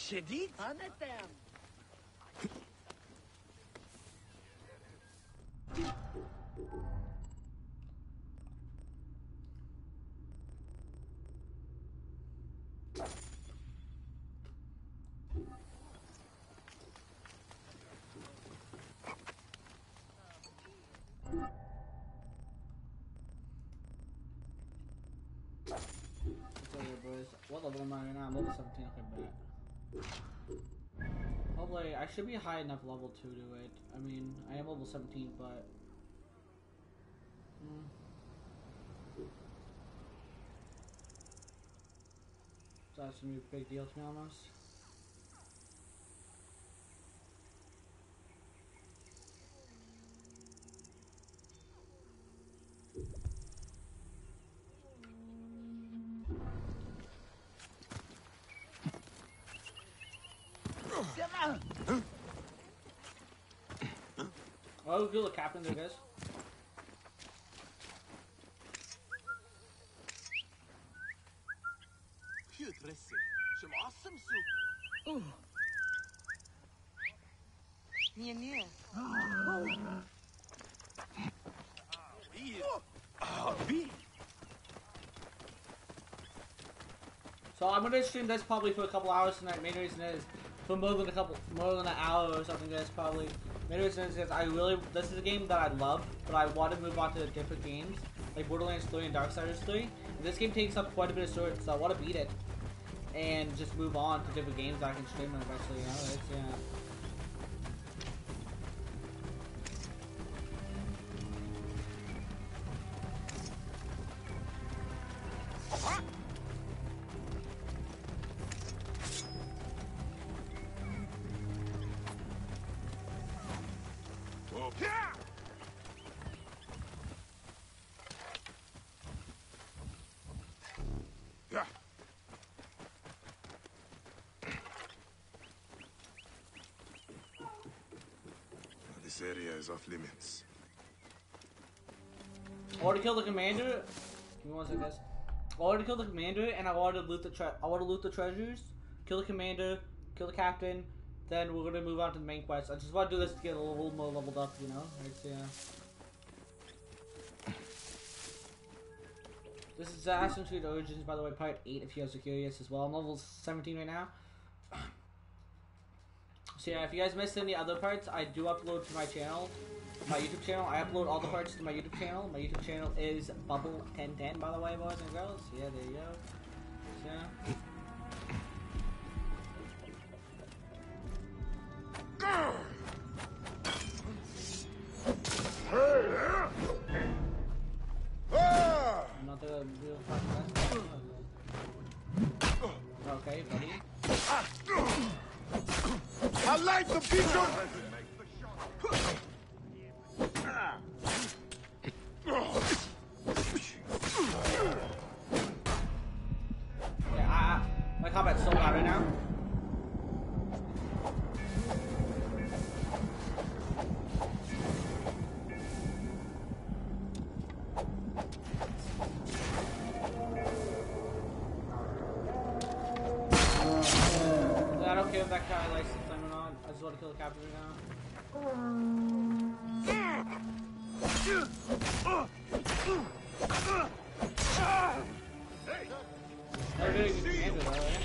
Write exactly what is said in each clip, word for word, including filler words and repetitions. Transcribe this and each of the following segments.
شديد هنتم. What level am I right now? I'm level seventeen, okay, bet. Hopefully, I should be high enough level to do it. I mean, I am level seventeen, but... Mm. So that's gonna be a big deal to me, almost. Oh, kill the captain, I guess. So I'm gonna stream this probably for a couple hours tonight. Main reason is for more than a couple, more than an hour or something. Guys, probably. Main reason is I really, this is a game that I love, but I want to move on to different games like Borderlands three and Darksiders three. And this game takes up quite a bit of storage, so I want to beat it and just move on to different games that I can stream them eventually. You know, it's, yeah. This area is off limits. I want to kill the commander. Give me one second, guys. I want to kill the commander, and I want to loot the tre I want to loot the treasures. Kill the commander, kill the captain. Then we're gonna move on to the main quest. I just want to do this to get a little more leveled up, you know. Right, so, yeah. This is Assassin's Creed Origins, by the way, part eight. If you guys are curious as well. I'm level seventeen right now. So yeah, if you guys missed any other parts, I do upload to my channel, my YouTube channel. I upload all the parts to my YouTube channel. My YouTube channel is Bubble ten ten, by the way, boys and girls. Yeah, there you go. So, yeah. Not the real fucking best. Okay, buddy. I like the picture! Yeah, I, my combat's so bad right now. I don't care if that guy likes the flame or not. I just want to kill the captain right now. They're doing good commander though, right?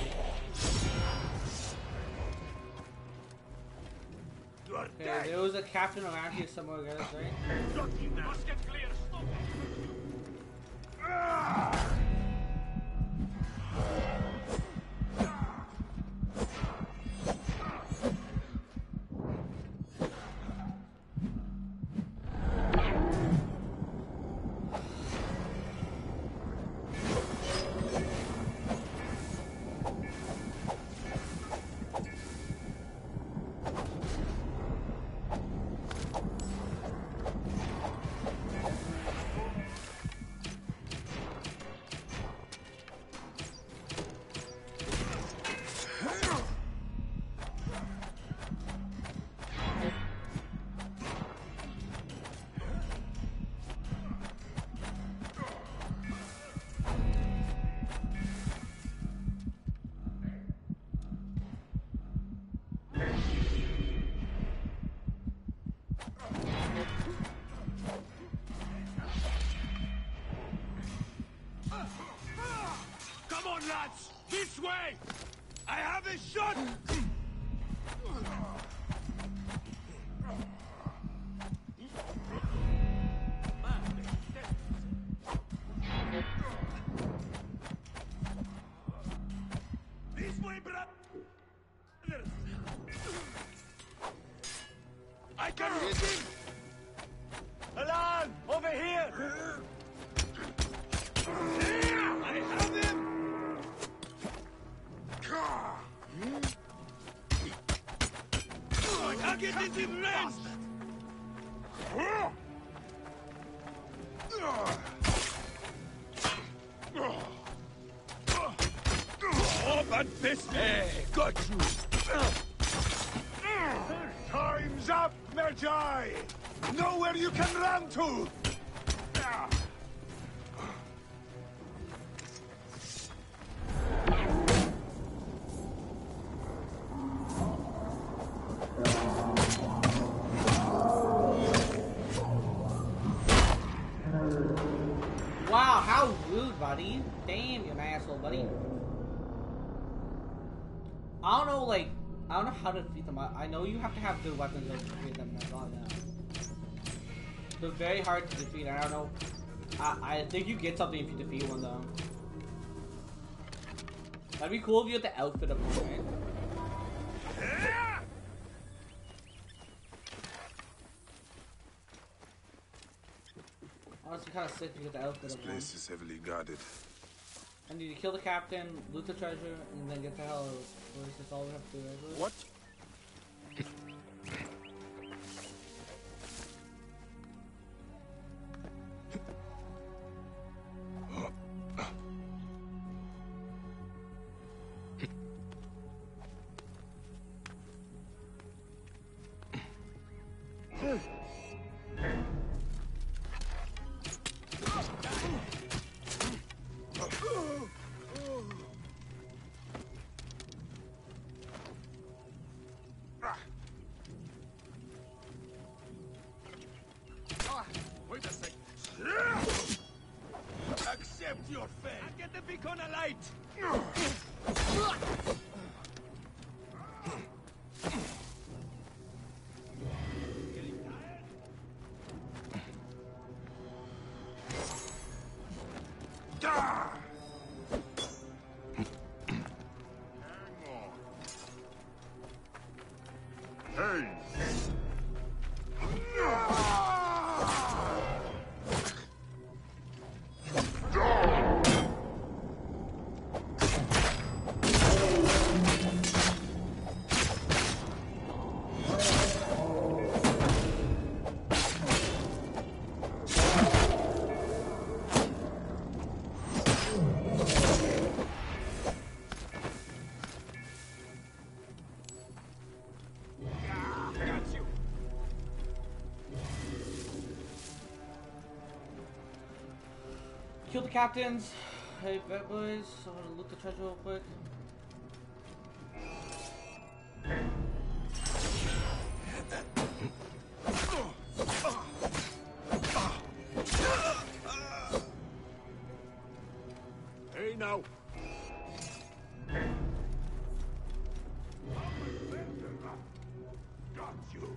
Okay, there was a captain around here somewhere, guys, right? Hey! I have a shot! This way, brother! I can hit him! Alan! Over here! Yeah, I have him! Target is in range! Oh, but this hey, got you! Time's up, Magi! Know where you can run to! Wow, how rude, buddy. Damn, you an asshole, buddy. I don't know, like, I don't know how to defeat them. I, I know you have to have good weapons to defeat them. That's all I know. They're very hard to defeat. I don't know. I, I think you get something if you defeat one, though. That'd be cool if you had the outfit of them, right? Honestly, kind of sick to get the outfit This of one. place is heavily guarded. I need to kill the captain, loot the treasure, and then get the hell out. Or is this all we have to do, right? What? Wait a second. Accept your fate. And get the beacon alight. Hey! Kill the captains. Hey, bet boys. I'm gonna loot the treasure real quick. Hey now. Got you.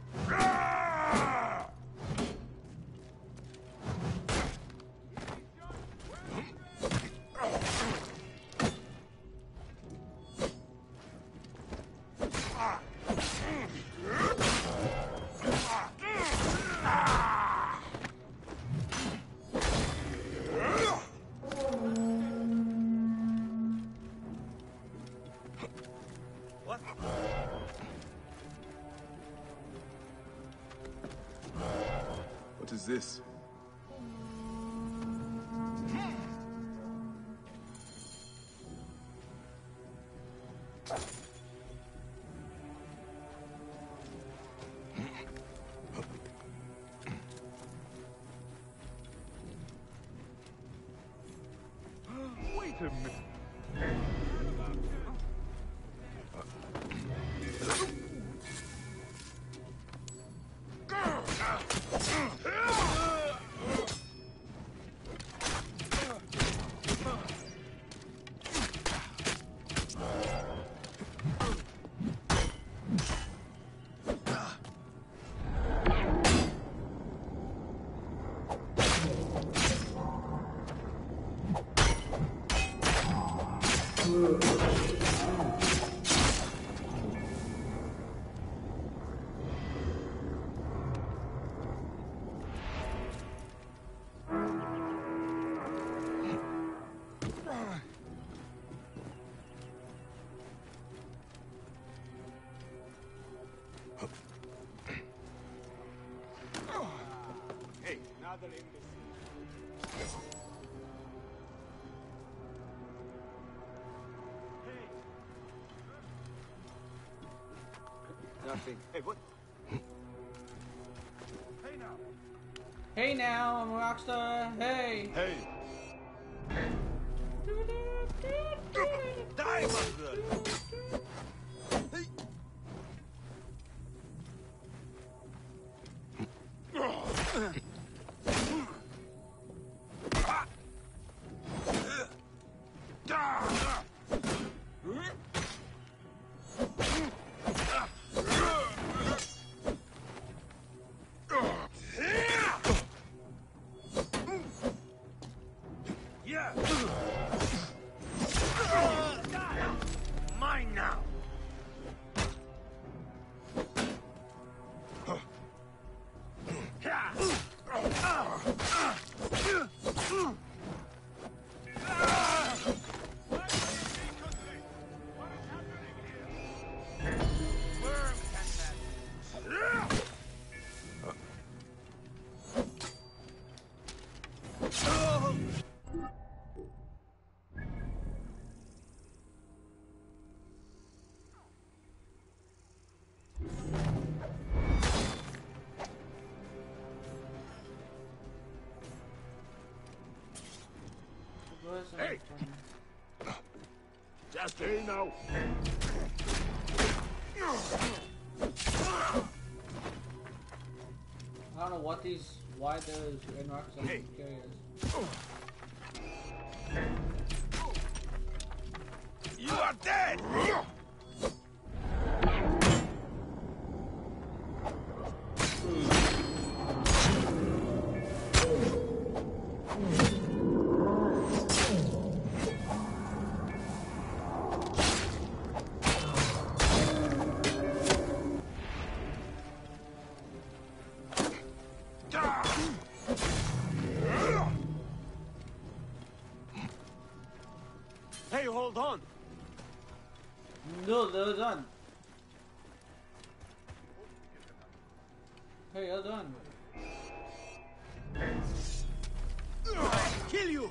What? What is this? Wait a minute. Nothing. Hey, what? Hey now. Hey now, I'm a rockstar. Hey. Hey. Die, mongrel. Hey. Yeah. Mine now. Hey! Just hey now. I don't know what these, why those end rocks are Hey. curious. You are dead! Hey, hold on. No, they're done. Hey, you're done. Kill you!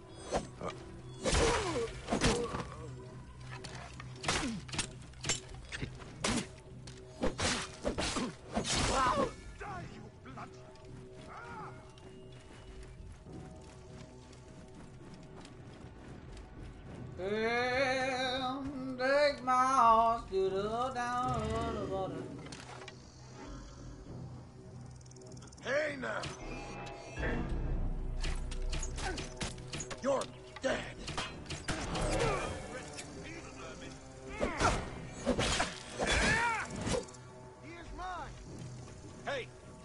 Die, you blood! And take my horse to the down the water. Hey now! You're dead! He is mine! Hey!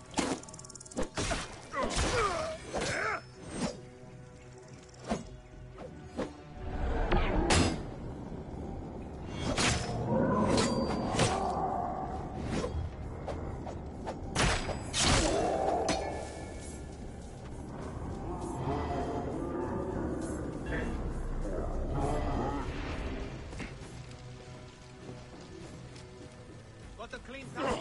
Got a clean target.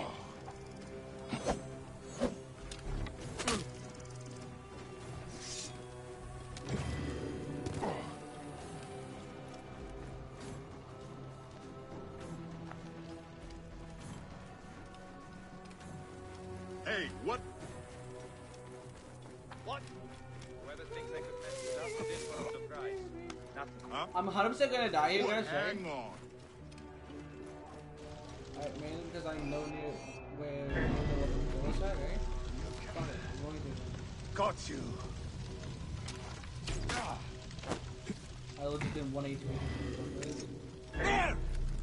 Hey, what? What? Whoever thinks they could mess this up is in for a surprise. Nothing. Huh? I'm one hundred percent gonna die here, guys, right? Hang on. Right, mainly because I know near where near the door is at, right? Fuck it, I'm going to. Got you. I legit did one H P. There!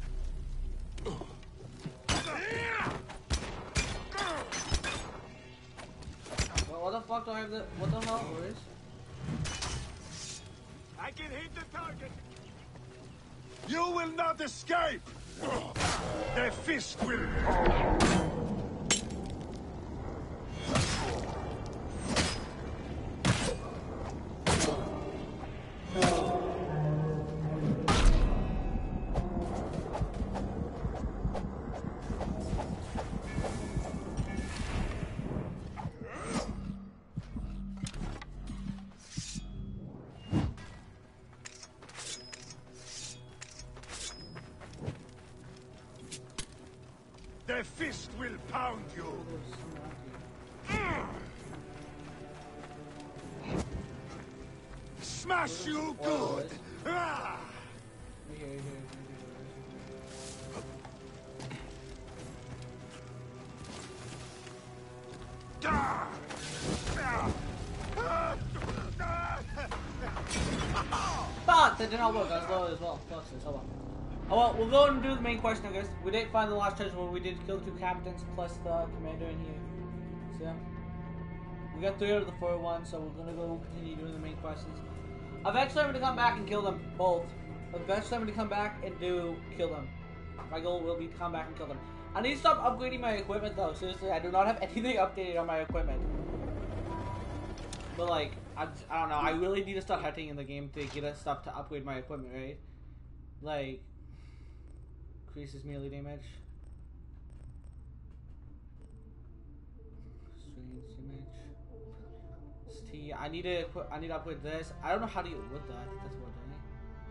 Well, what the fuck do I have the, what the hell, boys? I can hit the target. You will not escape. The fist will fall. Their fist will pound you. Smash you good. Ah! Here, here, here, here. Fuck! That did not work. I was low as well. Fuck this. Oh well. Oh well, we'll go and do the main question, I guess. We did find the last treasure where we did kill the two captains plus the commander in here. So yeah. We got three out of the four ones, so we're gonna go continue doing the main questions. Eventually I'm gonna come back and kill them both. Eventually I'm gonna come back and do kill them. My goal will be to come back and kill them. I need to stop upgrading my equipment though. Seriously, I do not have anything updated on my equipment. But like, I, I don't know. I really need to start hunting in the game to get us stuff to upgrade my equipment, right? Like, increases melee damage. Strange damage. T. I need to. I need to upgrade this. I don't know how to get wood though. I think that's what I'm doing.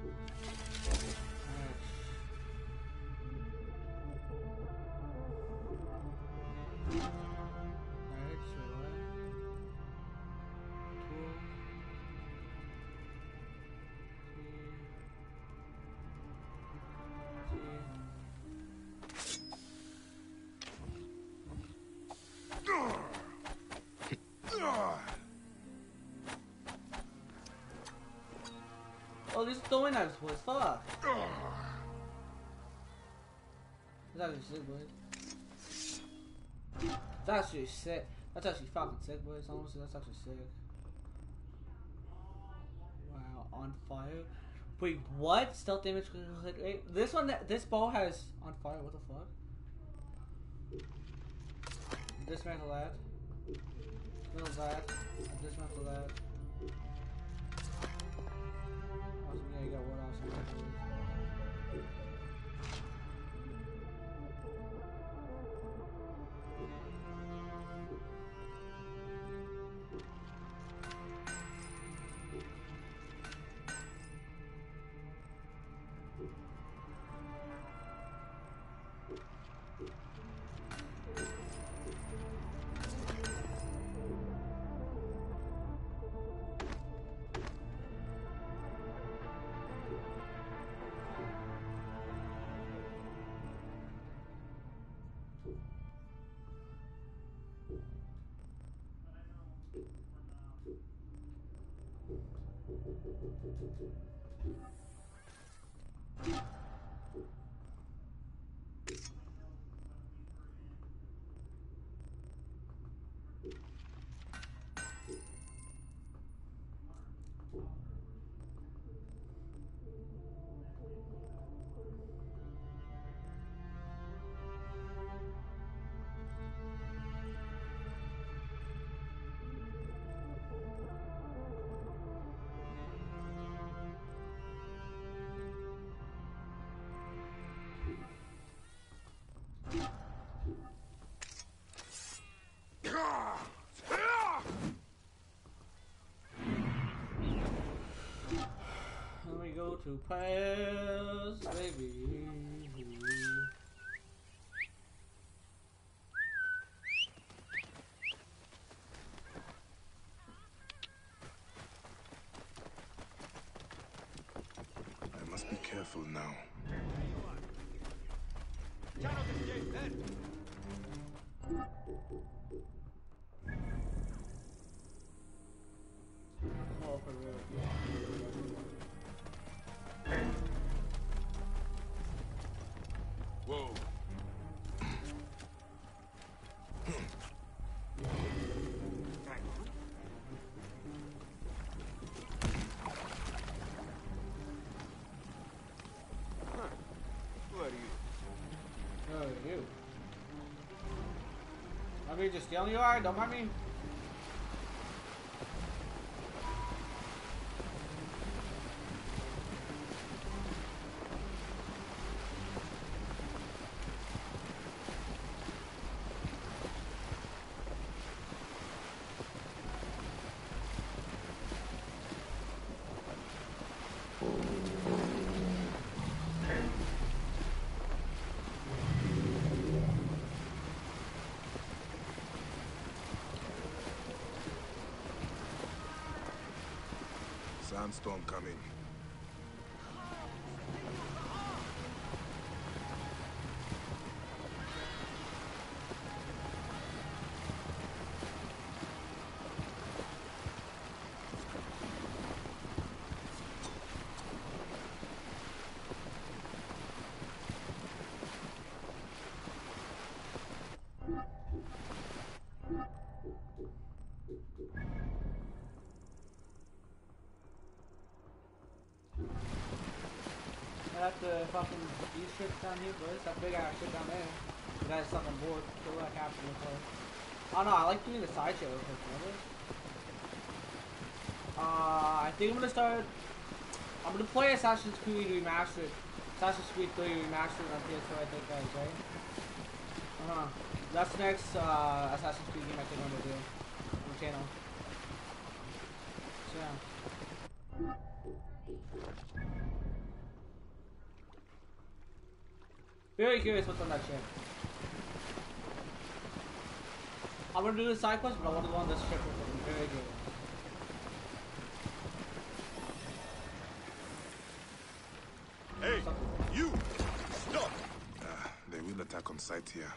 Alright, so what? Tool. Oh, these throwing knives, boys. Fuck. That's actually sick, boys. That's actually sick. That's actually fucking sick, boys. Honestly, that's actually sick. Wow, on fire. Wait, what? Stealth damage. Wait, this one, this bow has on fire. What the fuck? Dismantle that. Dismantle that. Dismantle that. Oh, yeah, you got what else? To pass, baby. I must be careful now. Cannot escape then. Oh, for real. Whoa. Who are you? Who are you? I mean, just stealing you are. Don't mind me. sandstorm coming. That's the fucking these ships down here, boys. That big ass ship down there. The guy's stuck on board. Kill that captain with her. Oh no, I like doing the side shit with her. Remember? Uh, I think I'm gonna start. I'm gonna play Assassin's Creed Remastered. Assassin's Creed three Remastered on P S four, I think, guys, right? Uh huh. That's the next uh, Assassin's Creed game I think I'm gonna do on the channel. So yeah. Very curious what's on that ship. I'm gonna do the side quest, but I want to go on this ship with them. Very curious. Hey, you! Stop! Uh, they will attack on sight here.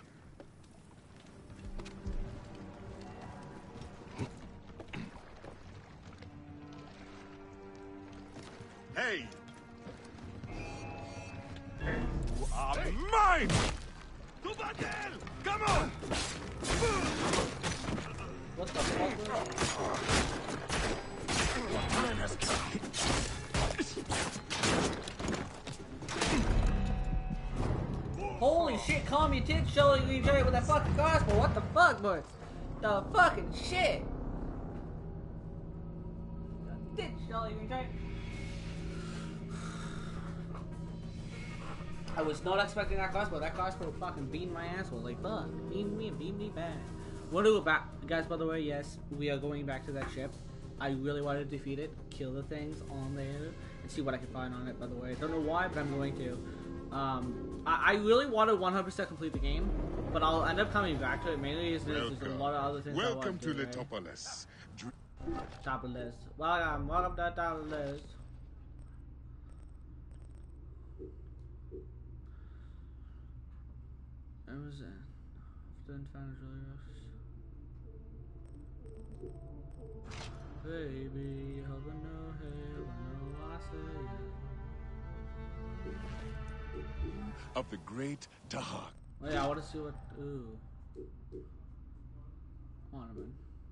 Hey! You are hey. Mine! To battle! Come on! What the fuck? Time has come. Holy shit, calm your tits, showing me with that fucking gospel. What the fuck, boy? The fucking shit. The tits, showing me I was not expecting that gospel. That gospel fucking beamed my asshole. Like, fuck. Beamed me and beamed me bad. Want to go back, guys, by the way, yes, we are going back to that ship. I really want to defeat it, kill the things on there, and see what I can find on it, by the way. Don't know why, but I'm going to. Um, I, I really want to one hundred percent complete the game, but I'll end up coming back to it. Mainly is there's, there's a lot of other things Welcome I want to to do, Letopolis. Right? Top of the list. Welcome, welcome to the top of the list. What was that? Didn't find it really rough. Baby, hope I know, hey, I know I say yeah. Of the great Dahak. Oh yeah, I want to see what. Ooh. Ornament.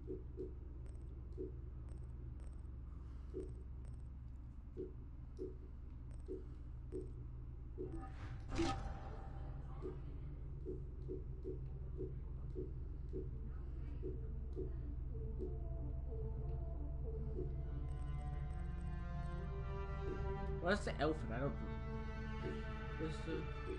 What's the outfit? I don't. What's the?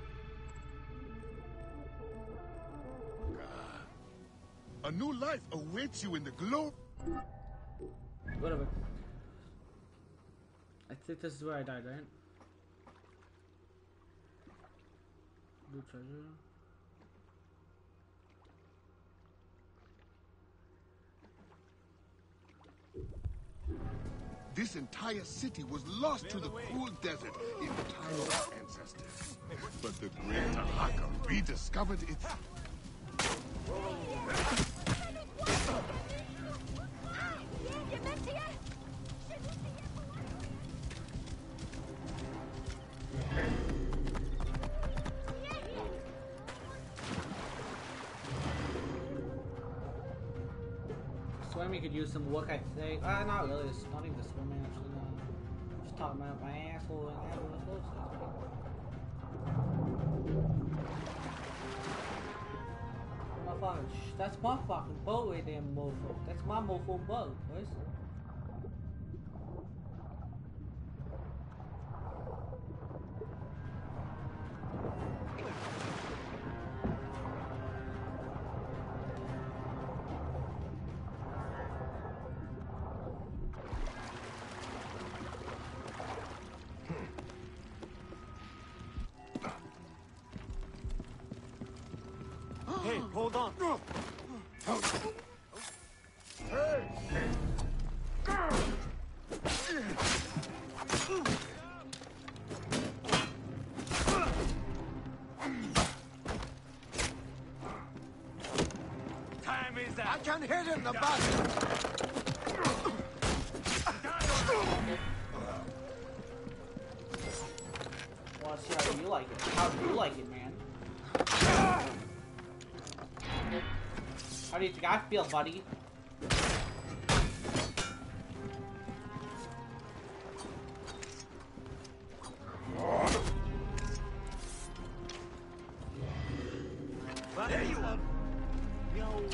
A new life awaits you in the globe. Whatever. I think this is where I died, right? Blue treasure. This entire city was lost to the cruel desert in the time of our ancestors. But the great Tahaka rediscovered its... Swimming could use some work, I think. Uh, not really. It's not even the swimming, actually. No. Just talking about my asshole and having a close. My fucking sh that's my fucking boat right there, mofo. That's my mofo boat, boys. Hey, hold on. Hey! I can hit him in the back. Well, let's see how you like it. How do you like it, man? How do you think I feel, buddy? There you are. Yo, you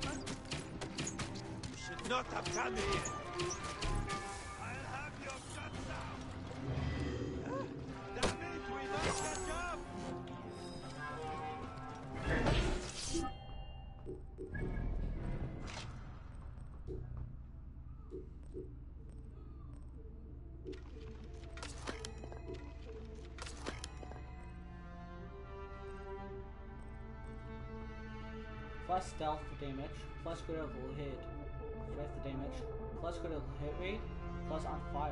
should not have come here. I'll have your guts out. Huh? Damn it, we don't catch up. Plus stealth damage, plus critical hit, with the damage, plus critical hit rate, plus on fire.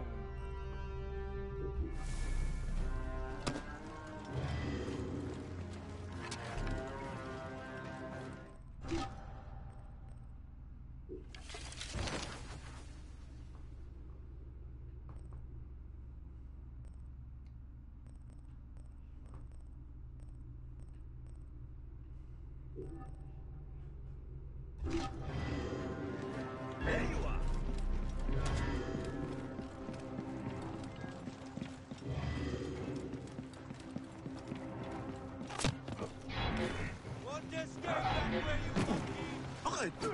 There you are. Want to escape back where you monkey?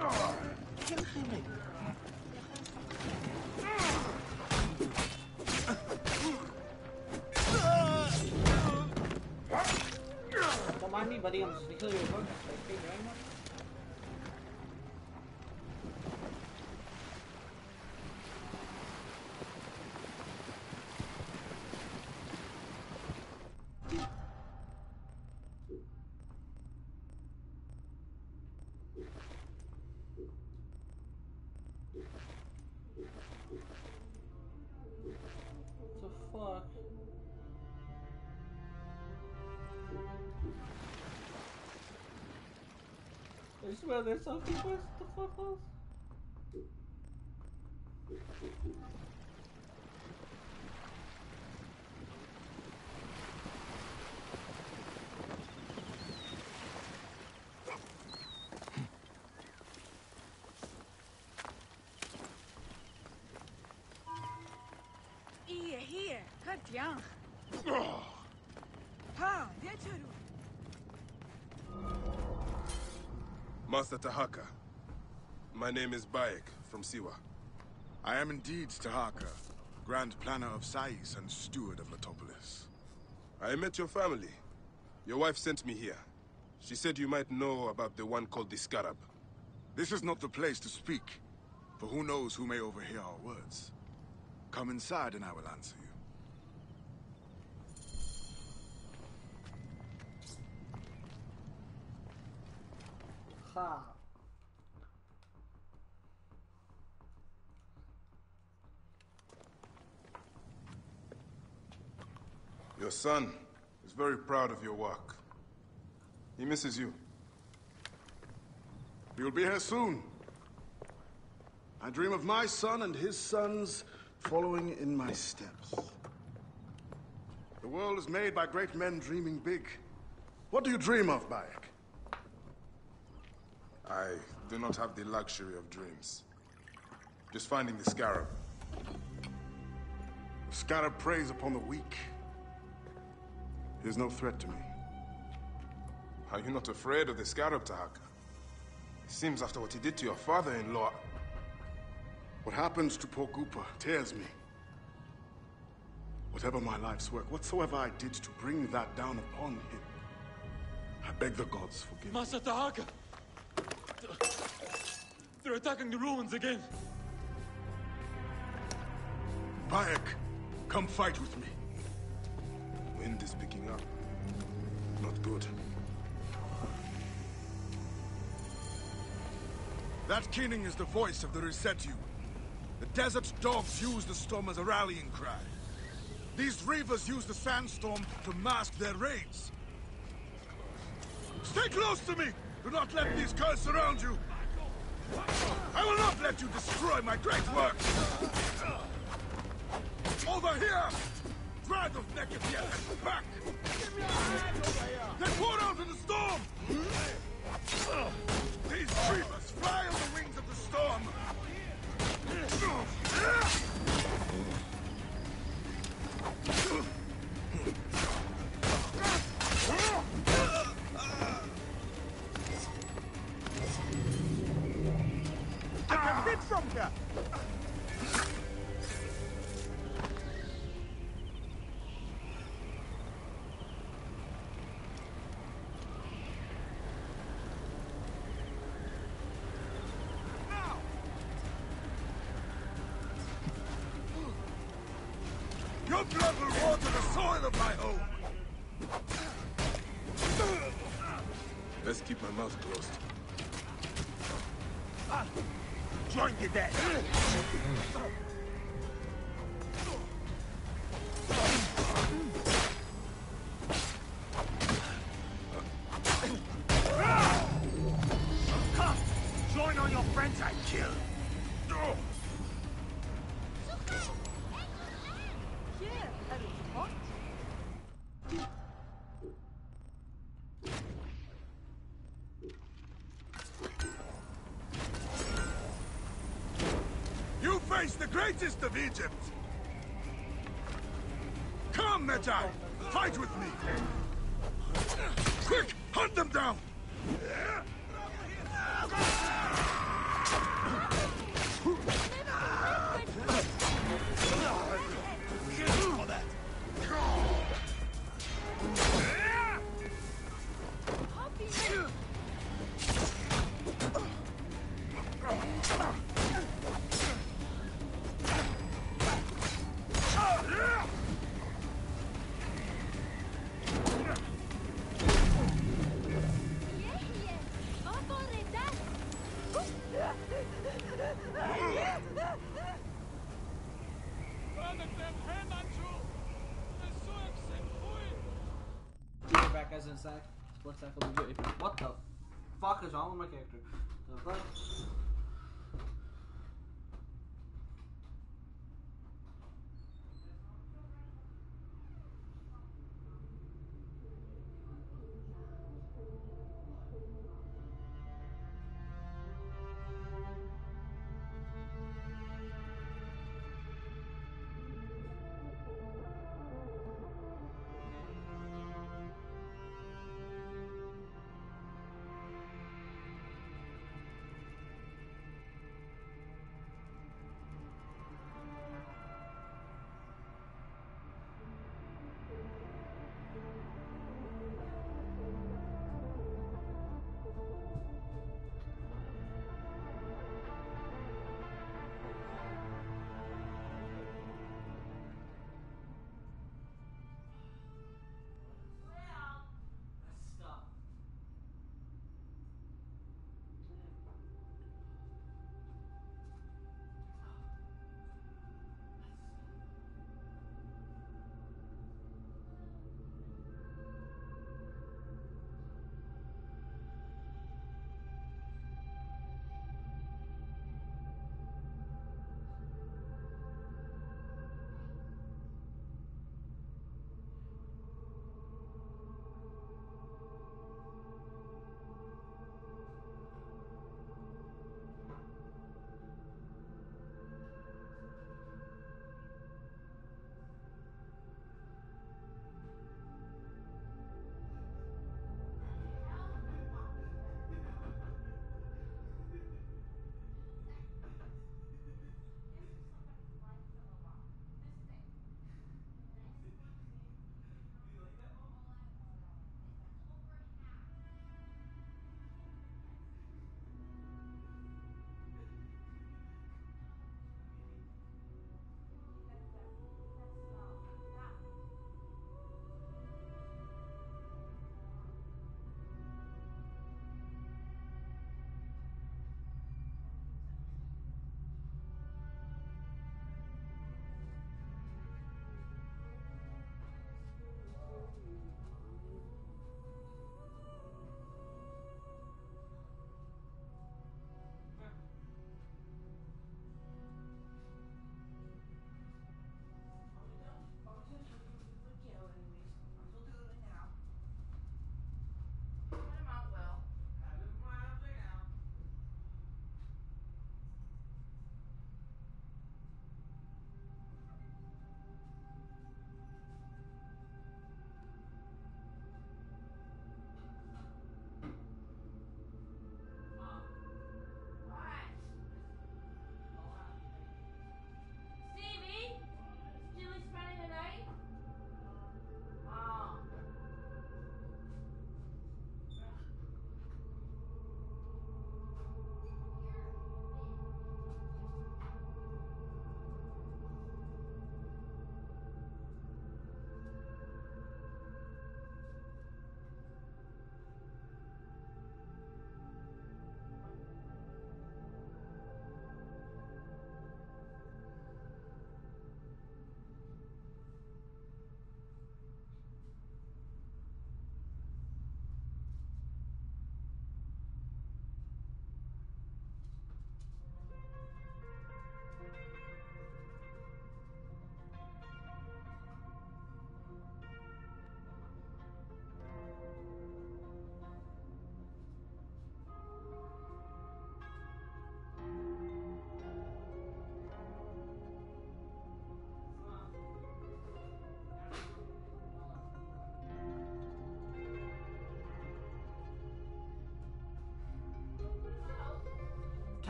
Don't mind me, buddy. I'm just gonna kill you with one. Thank you very much. The fuck? I swear there's something worse. The fuck was? Hier, hier, Katjan. Ha, wieczoru. Master Tahaka, my name is Bayek from Siwa. I am indeed Tahaka, Grand Planner of Sais and Steward of Letopolis. I met your family. Your wife sent me here. She said you might know about the one called the Scarab. This is not the place to speak, for who knows who may overhear our words. Come inside and I will answer you. Ha. Your son is very proud of your work. He misses you. He will be here soon. I dream of my son and his sons following in my steps. The world is made by great men dreaming big. What do you dream of, Bayek? I do not have the luxury of dreams. Just finding the Scarab. The Scarab preys upon the weak. He is no threat to me. Are you not afraid of the Scarab, Tahaka? It seems after what he did to your father-in-law... What happens to poor Goopa tears me. Whatever my life's work, whatsoever I did to bring that down upon him, I beg the gods forgive me. Master Tahaka! They're attacking the ruins again! Bayek, come fight with me. Wind is picking up. Not good. That Kinning is the voice of the Resetu. The desert dogs use the storm as a rallying cry. These reavers use the sandstorm to mask their raids. Stay close to me! Do not let these curs surround you! I will not let you destroy my great work! Over here! Drag of Neketiah back! Give me a hand over here! They poured out in the storm! These dreamers fly on the wings of the storm! I can hit from here! Your blood will water the soil of my home! Best keep my mouth closed. Ah, join the dead! Come! Join all your friends I killed! You face the greatest of Egypt! Come, Medjay! Fight with me! Quick! Hunt them down! For that. Get back as inside. Split cycle will get you back. What the fuck is wrong with my character? The fuck?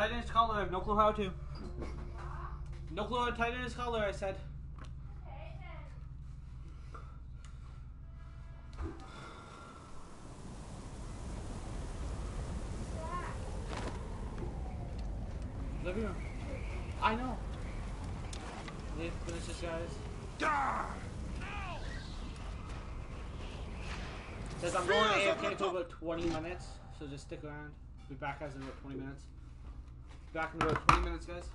tighten his collar. I have no clue how to. No clue how to tighten his collar, I said. Living room. I know. Leave, finish this, guys. Says I'm going to A F K for about twenty minutes, so just stick around. Be back guys in about twenty minutes. Back in about twenty minutes, guys.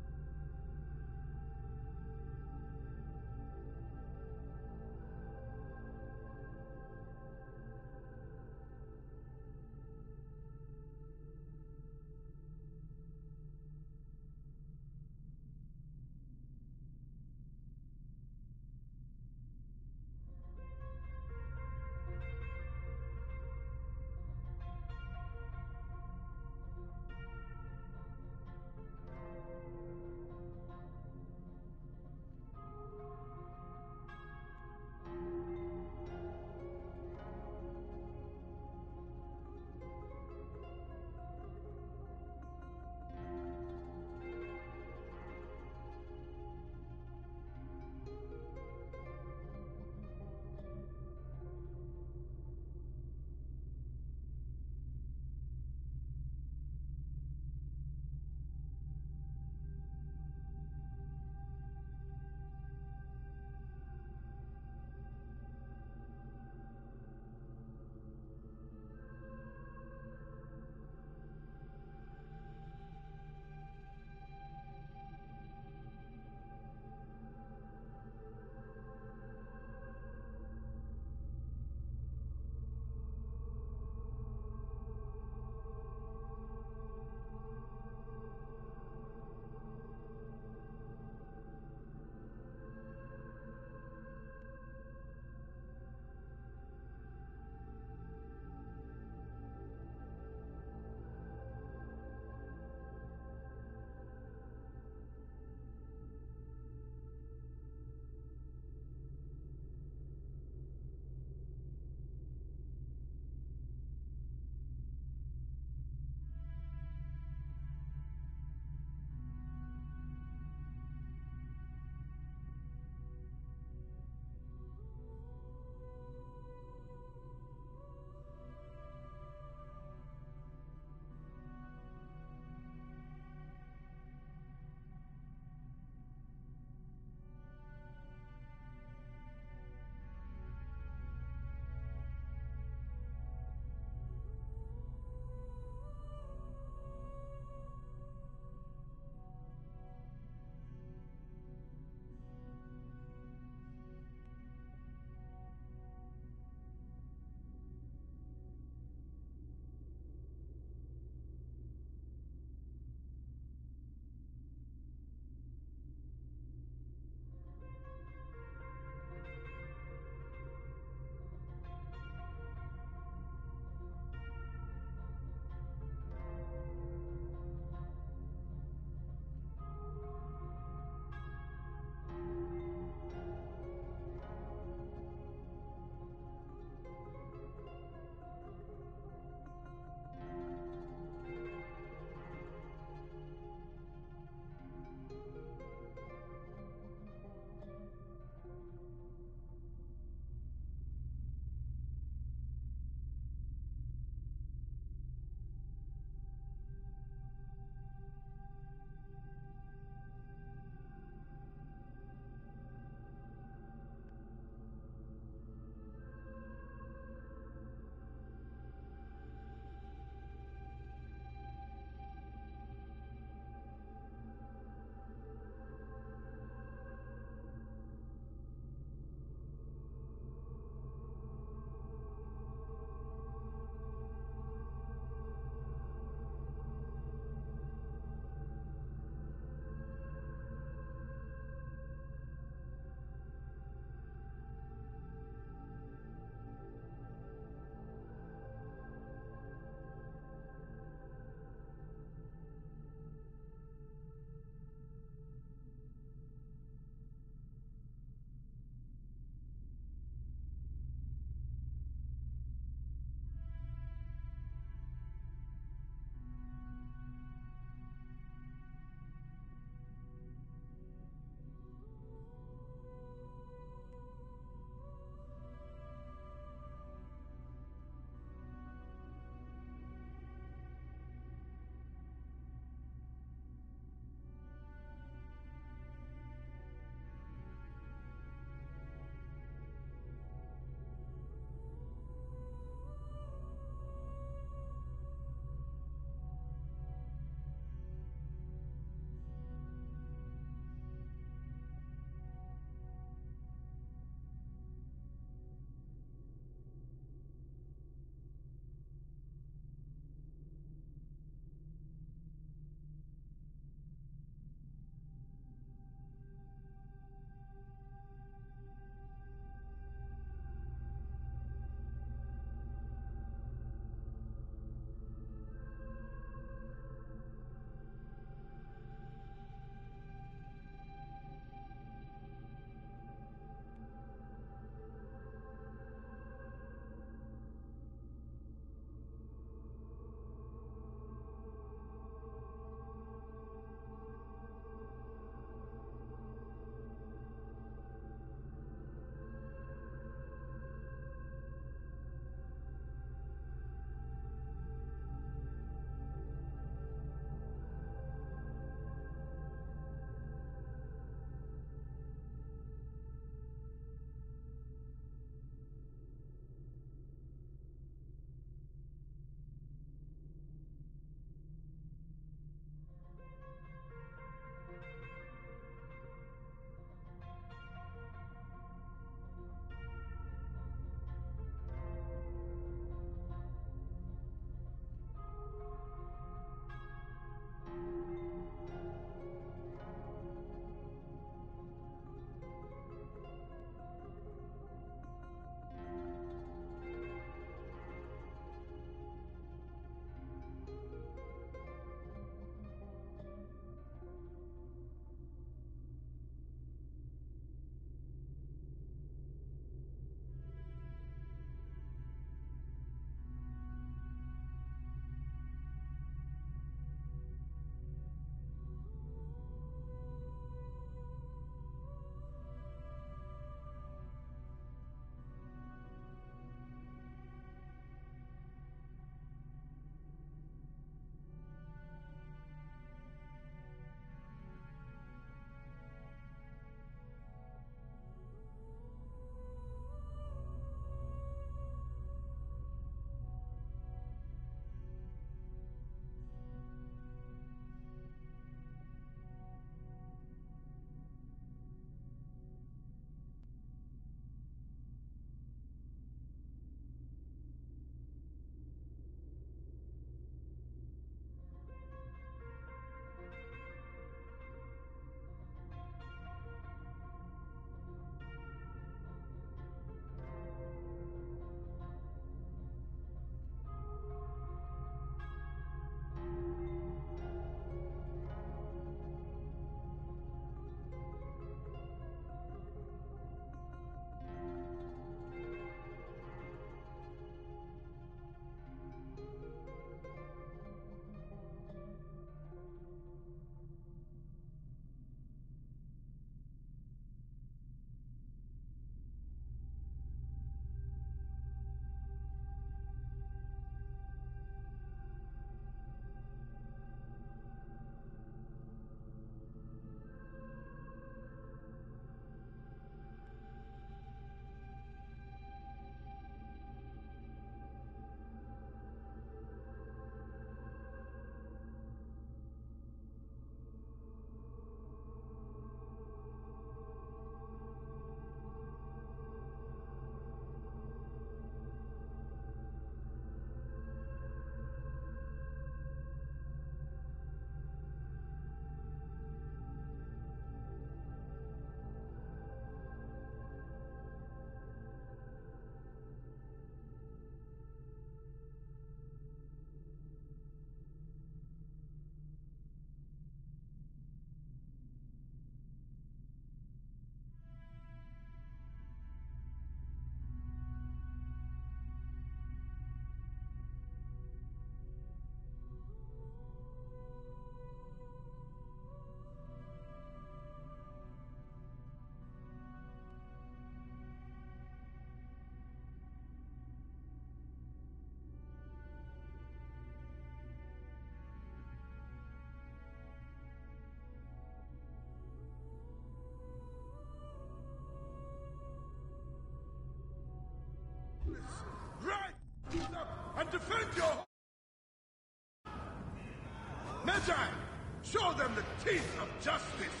Medjay! Show them the teeth of justice!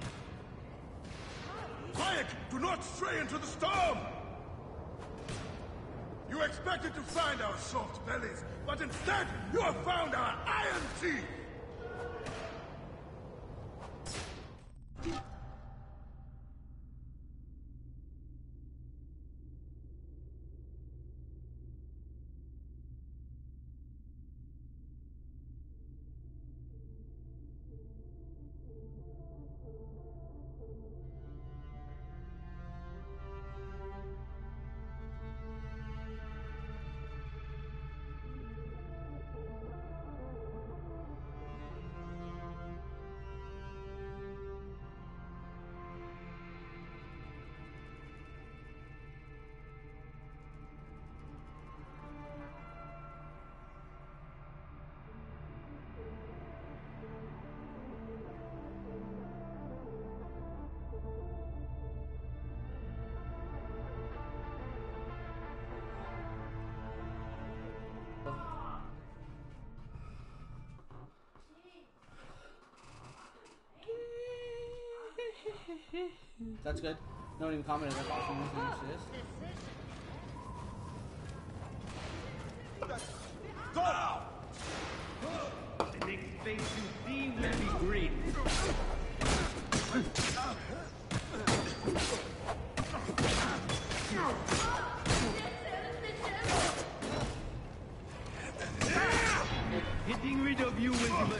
Bayek, do not stray into the storm! You expected to find our soft bellies, but instead you have found our iron teeth! That's good. No one even commented. That's awesome. Go! The next face you see will be green. Getting rid of you will be my...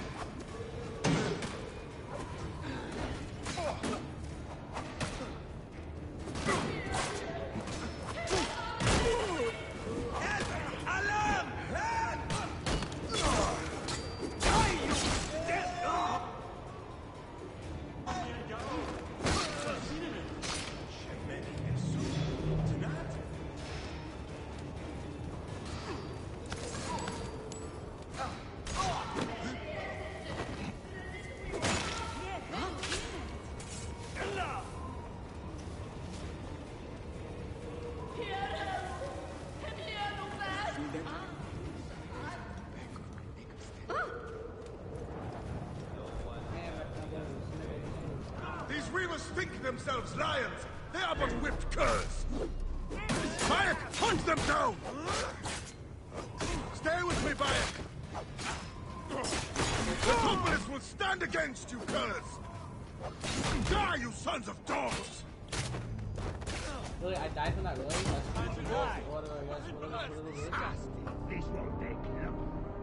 These reavers think themselves lions. They are but whipped curs. Bayek, hunt them down! Stay with me, Bayek. The Topolis will stand against you, curs. Die, you sons of dogs! Really, I died from that. Really? That's what I guess. What do this? This won't take long.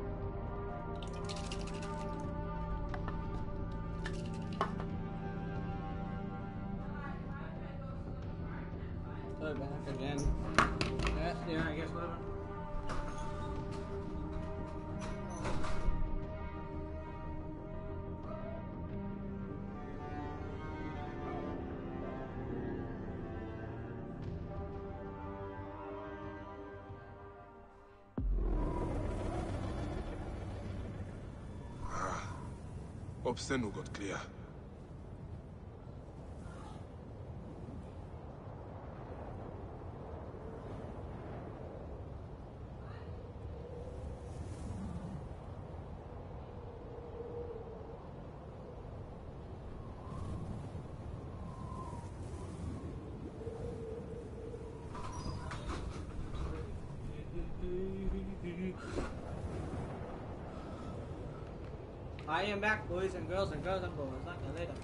Oh, back again. Yeah, yeah, I guess whatever. Obsceno got clear. I am back, boys and girls and girls and boys. Like a later.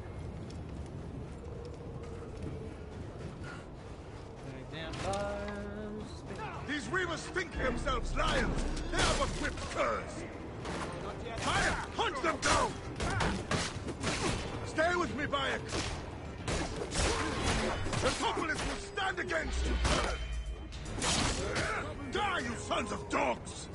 These reavers think themselves lions. They are but whipped curs. Bayek, hunt them down! Stay with me, Bayek. The Topolis will stand against you, curs. Die, you sons of dogs!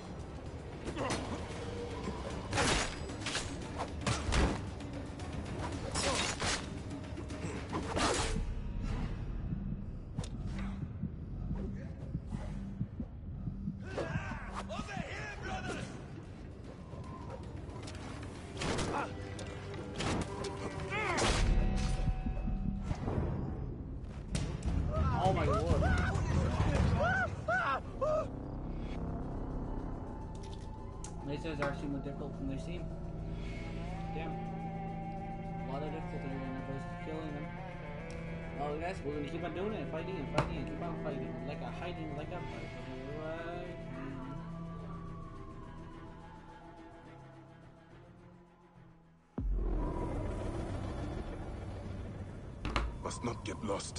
Oh my lord. These guys are actually more difficult than they seem. damn. A lot of difficulty and everybody's killing them. Well, guys, we're gonna keep on doing it, fighting and fighting and keep on fighting. Like a hiding, like a fight. Right. Must not get lost.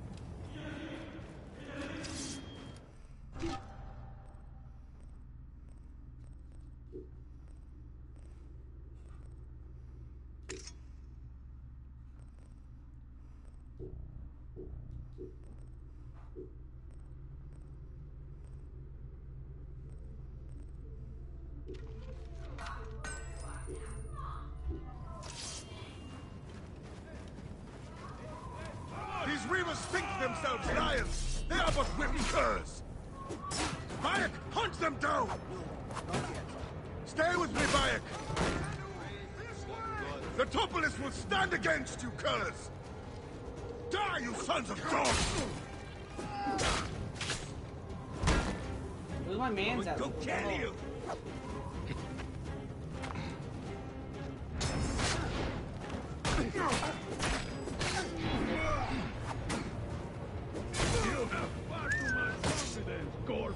These reavers think themselves lions. They are but whipped curs. Bayek, hunt them down! Stay with me, Bayek. The Topolis will stand against you, curs. Die, you sons of dogs! Where's my man's at? To kill you! You have far too much confidence, Gorf.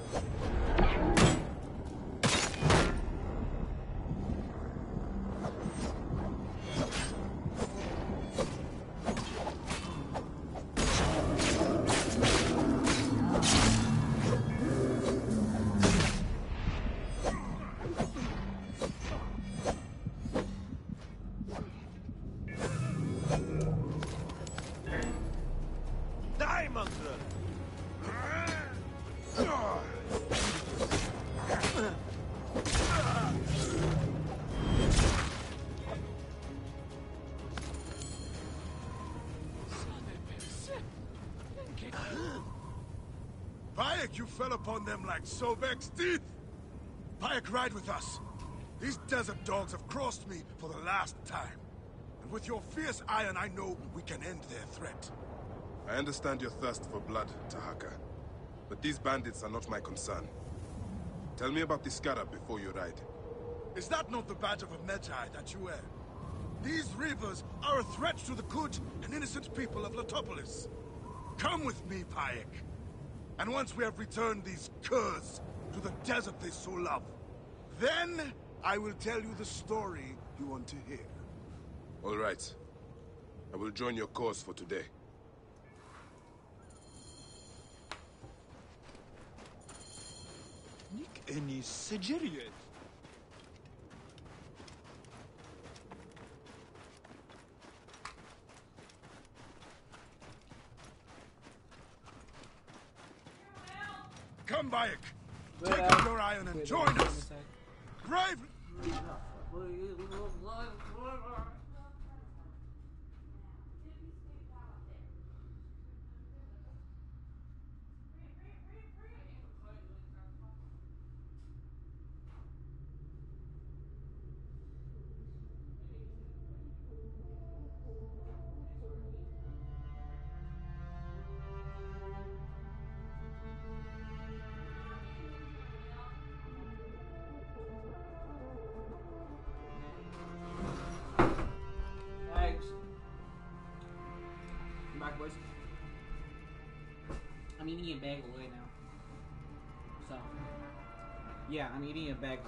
Die, monster! Bayek, you fell upon them like Sobek's teeth! Bayek, ride with us. These desert dogs have crossed me for the last time. And with your fierce iron, I know we can end their threat. I understand your thirst for blood, Tahaka. But these bandits are not my concern. Tell me about the scarab before you ride. Is that not the badge of a Medjay that you wear? These reavers are a threat to the good and innocent people of Letopolis. Come with me, Bayek. And once we have returned these curs to the desert they so love, then I will tell you the story you want to hear. All right. I will join your cause for today. Nick Ennis Sigiriet. Come, Bayek. Wait, Take uh, up your iron and wait, join wait a us. sec. Bravely. Thanks. I'm back, boys. I'm eating a bagel right now. So, yeah, I'm eating a bagel.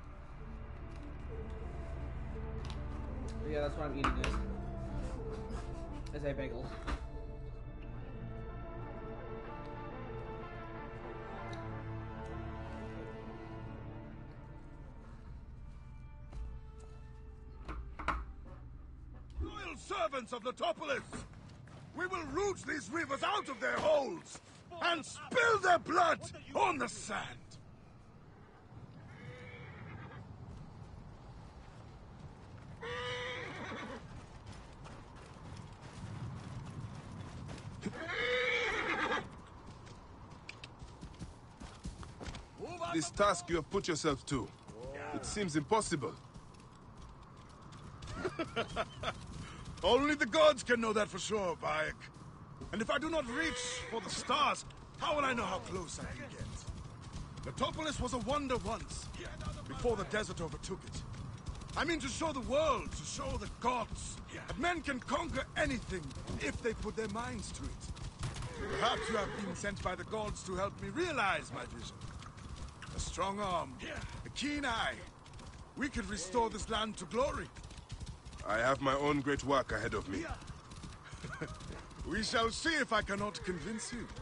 Yeah, that's what I'm eating is. Is a bagel. Loyal servants of Letopolis! We will root these reavers out of their holes and spill their blood on the sand! This task you have put yourself to, it seems impossible. Only the gods can know that for sure, Bayek. And if I do not reach for the stars, how will I know how close I can get? Letopolis was a wonder once, before the desert overtook it. I mean to show the world, to show the gods, that men can conquer anything if they put their minds to it. Perhaps you have been sent by the gods to help me realize my vision. A strong arm, a keen eye. We could restore this land to glory. I have my own great work ahead of me. We shall see if I cannot convince you.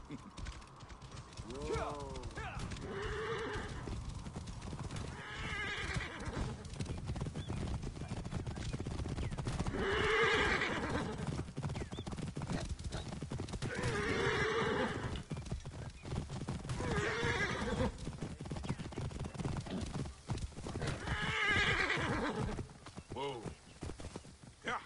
Whoa. Yeah.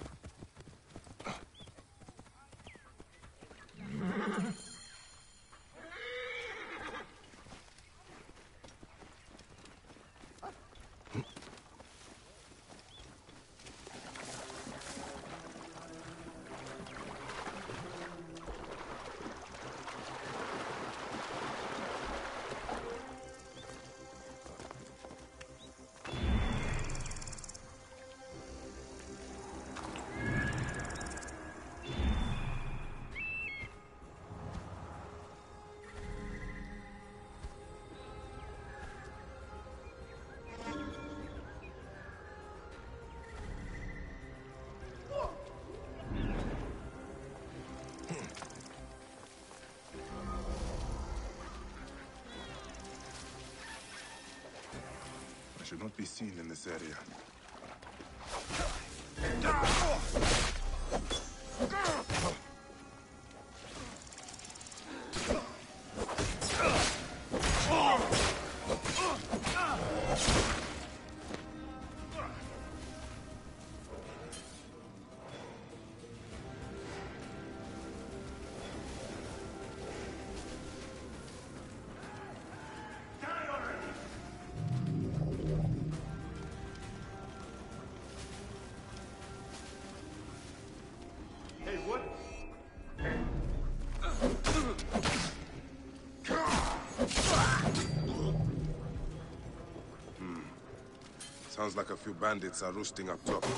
I should not be seen in this area. Sounds like a few bandits are roosting up top.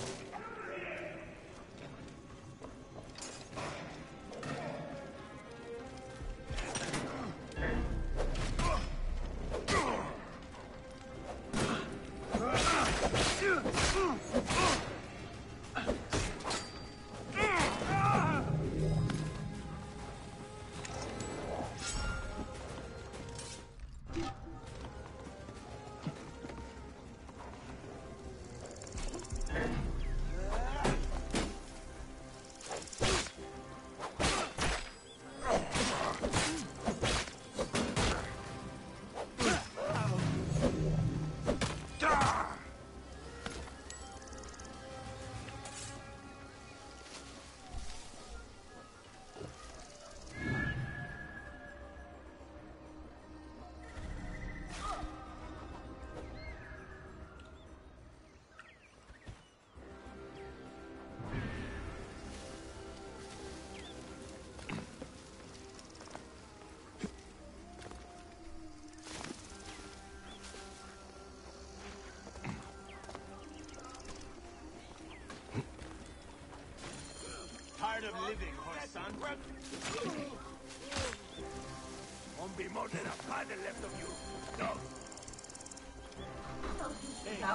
Tired of living, horse son? Won't be more than a paddle left of you. No. No?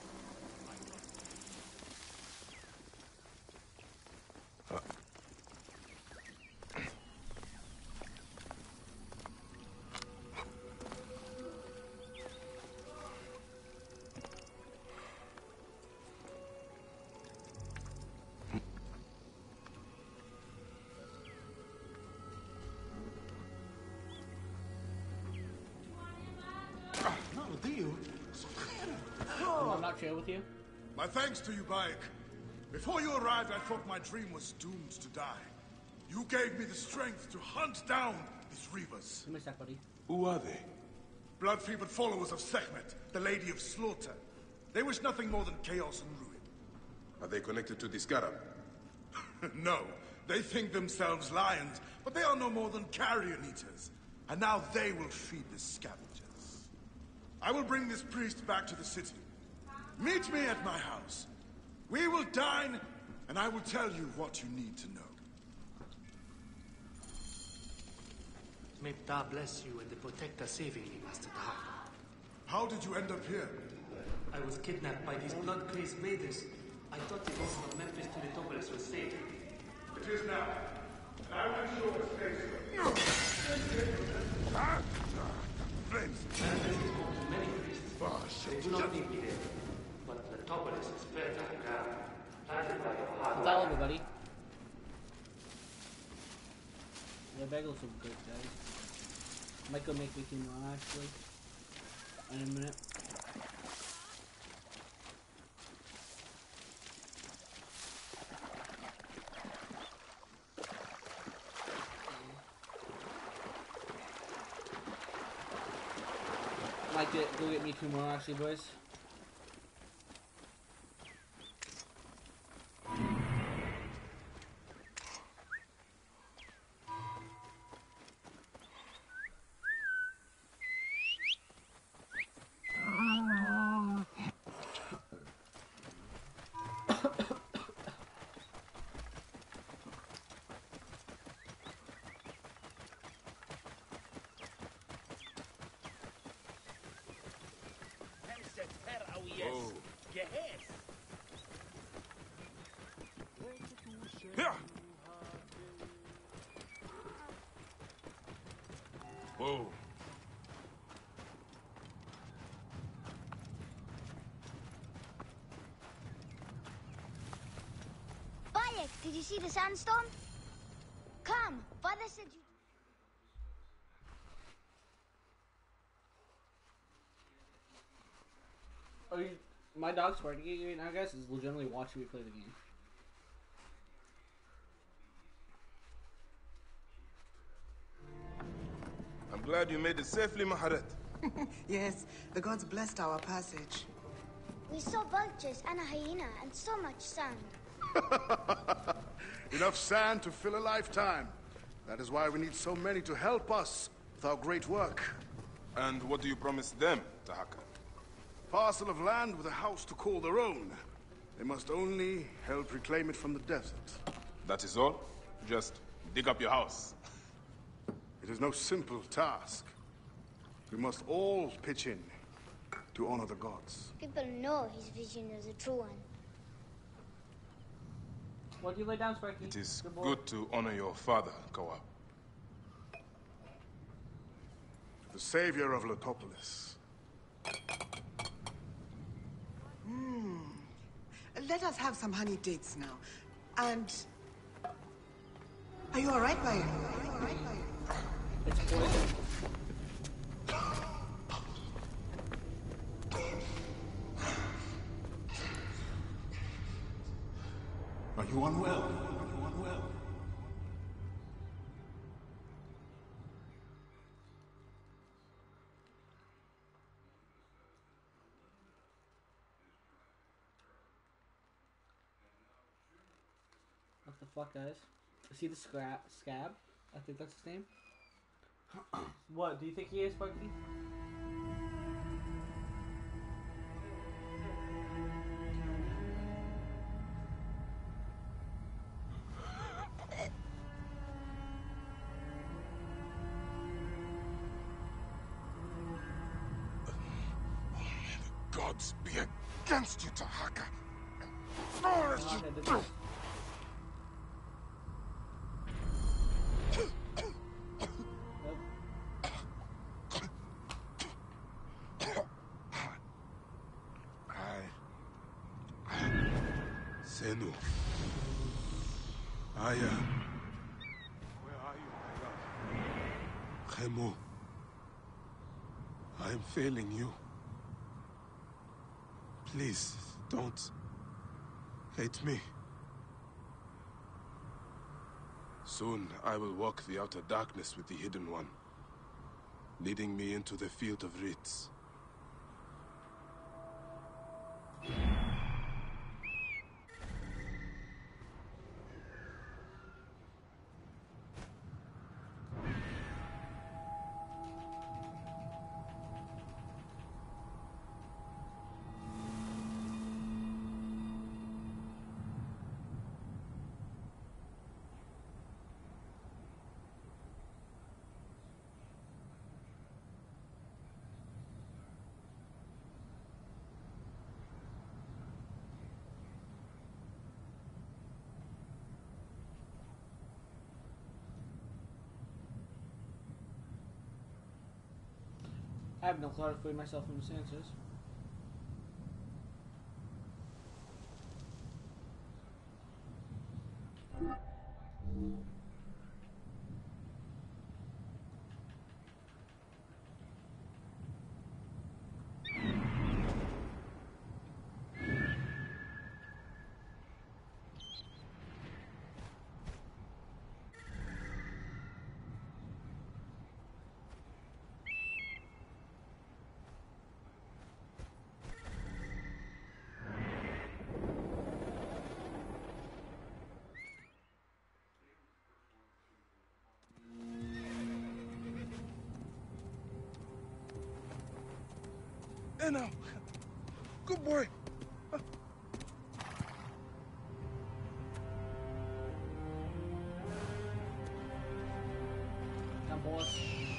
I'm not chill with you. My thanks to you, Bayek. Before you arrived, I thought my dream was doomed to die. You gave me the strength to hunt down these Reavers. Give me a sec, buddy. Who are they? Blood-fevered followers of Sekhmet, the Lady of Slaughter. They wish nothing more than chaos and ruin. Are they connected to the Scarab? No, they think themselves lions, but they are no more than carrion eaters. And now they will feed the scavengers. I will bring this priest back to the city. Meet me at my house. We will dine, and I will tell you what you need to know. May Ptah bless you and the Protector savingly, Master Tahaka. How did you end up here? I was kidnapped by these blood-crazed raiders. I thought the road from Memphis to Netopolis was safe. It is now. And I will show the space. Friends. Memphis is home to many priests. They do not need me there. But Netopolis is fertile ground. Planted by your hard What's up, everybody? The bagels are good, guys. Might go make me quinoa, actually. In a minute. Might get, go get me two more, actually, boys. Whoa. Bayek, did you see the sandstorm? Come, Father said you... Oh, you, my dog's barking at you right now, guys, is legitimately watching me play the game. I'm glad you made it safely, Maharet. Yes, the gods blessed our passage. We saw vultures and a hyena and so much sand. Enough sand to fill a lifetime. That is why we need so many to help us with our great work. And what do you promise them, Tahaka? Parcel of land with a house to call their own. They must only help reclaim it from the desert. That is all? Just dig up your house. It is no simple task. We must all pitch in to honor the gods. People know his vision is a true one. What do you lay down, Sparky? It is Good boy. good to honor your father, Kawa. The savior of Letopolis. Hmm. Let us have some honey dates now. And... Are you alright, Bayek? Are you alright, Bayek? It's poison. Are you unwell? Are you unwell? What the fuck, guys? See the scrap scab? I think that's his name. What, do you think he is, Sparky? The gods be against you, Tahaka. Oh, Come on, I did this. Senu. Aya. Where are you, my god? Khemu. I am failing you. Please, don't hate me. Soon I will walk the outer darkness with the Hidden One, leading me into the field of reeds. I have no clue how to free myself from the sensors. Eno! Good boy! Come, boss.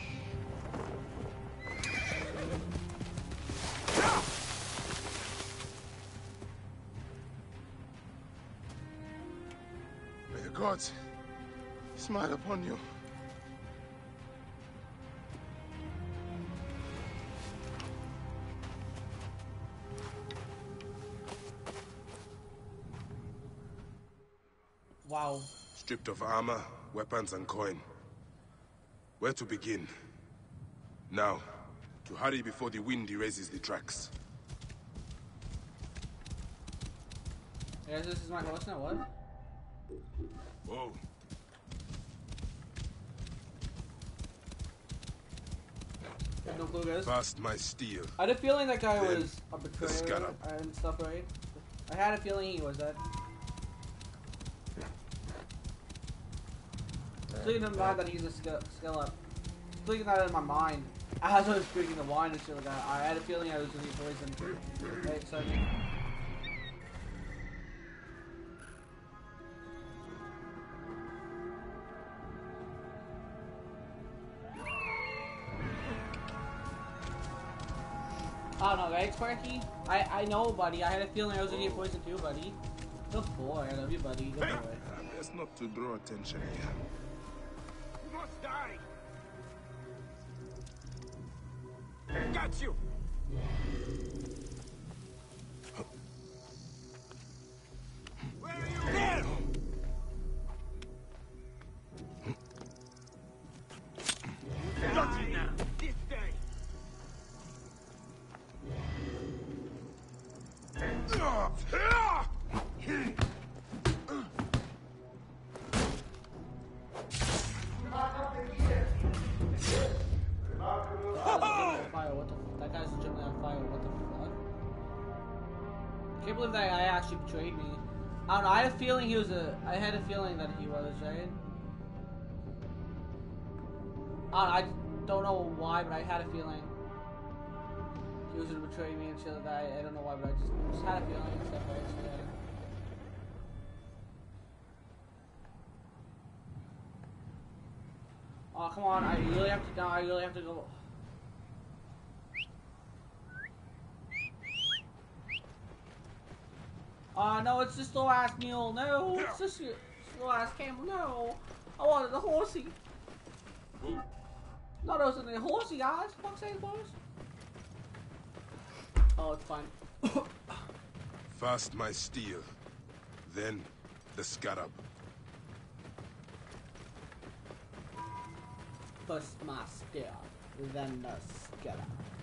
May the gods smile upon you. Wow. Stripped of armor, weapons, and coin. Where to begin? Now, to hurry before the wind erases the tracks. Yes, this is my horse now, what? Whoa. No clue, guys. Fast my steel. I had a feeling that guy Then was a the betrayer scarab. and stuff, right? I had a feeling he was that. Thinking in my mind that he's a skill, skill up. Thinking that in my mind. As I was drinking the wine and shit like that, I had a feeling I was gonna get poisoned. Right, so. Oh no, right, Sparky? I, I know, buddy. I had a feeling I was gonna get poisoned too, buddy. Good boy. I love you, buddy. Good boy. Best not to draw attention here. You must die! I got you! Where are you? There! Got you now! This day! Fire, what the f- that guy's legitimately on fire, what the fuck? Can't believe that guy actually betrayed me. I don't know, I had a feeling he was a- I had a feeling that he was, right? I don't know, I don't know why, but I had a feeling he was gonna betray me and shit like that. I don't know why, but I just, just had a feeling and stuff, right? So, yeah. Oh, come on, I really have to, no, I really have to go. Oh, no, it's this slow ass mule, no, it's this slow ass camel, no. I wanted the horsey. No, those are the horsey, guys. Fuck's sake, boys. Oh, it's fine. Fast my steel. Then the scarab. First my steel, then the scarab.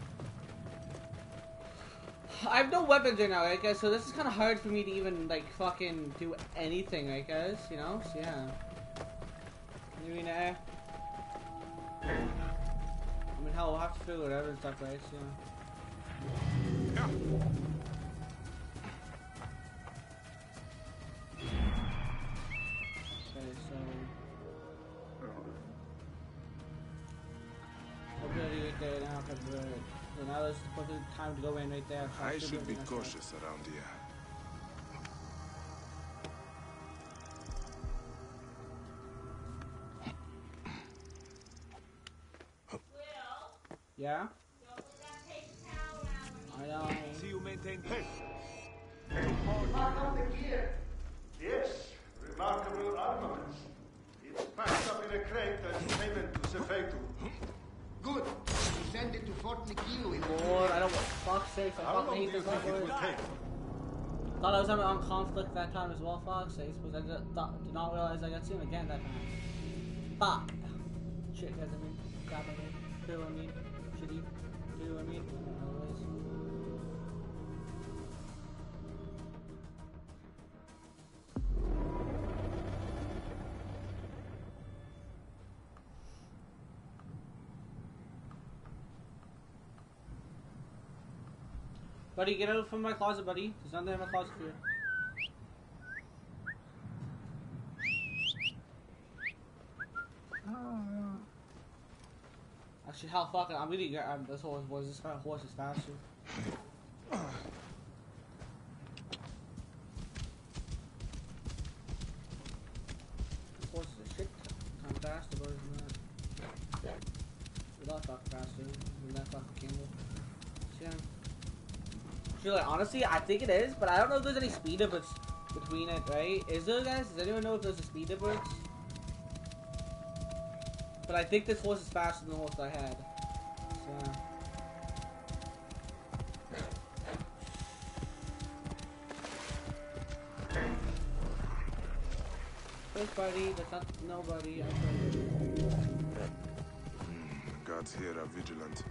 I have no weapons right now, right, guys? So this is kind of hard for me to even, like, fucking do anything, right, guys? You know? So, yeah. You mean, uh... I mean, hell, we'll have to figure whatever and stuff, right? So, yeah. Okay, so... We're good right there now, because we're... So now this is the time to go in right there. I should be cautious around here. Yeah? I know. See you maintain pace. Yes, remarkable armaments. It's packed up in a crate as payment to Sefetu. Good. Send it to Fort Nikhil seriously, I How fucking long do hate you this think it word. will take? Thought I was on, on conflict that time as well, Fox. I suppose I did, thought, did not realize I got seen again that time. Fuck. Shit, guys, I mean, crap, I mean, do what I mean, shitty, do what I mean, anyways. Buddy, get out from my closet, buddy. There's nothing in my closet for you. Actually, hell, fuck it. I'm gonna get um, this horse. Was this kind of horse is faster? This horse is a shit ton faster, but isn't that? A lot fucking faster than that fucking camel. Yeah. Actually, like, honestly, I think it is, but I don't know if there's any speed difference between it, right? Is there, guys? Does anyone know if there's a speed difference? But I think this horse is faster than the horse I had. So. There's buddy, there's not nobody. Guards here are vigilant.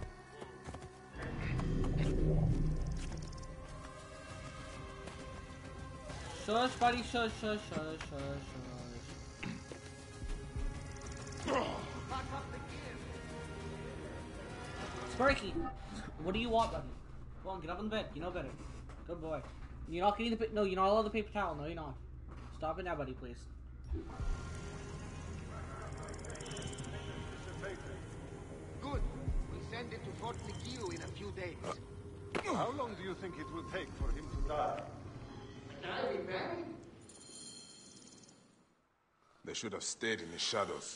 Shush, buddy, shush, shush, shush, shush, shush. Sparky, what do you want, buddy? Go on, get up in bed. You know better. Good boy. You're not getting the no. You're not allowed the paper towel. No, you're not. Stop it now, buddy, please. Good. We'll send it to Fort Sikiu in a few days. How long do you think it will take for him to die? Driving back? They should have stayed in the shadows.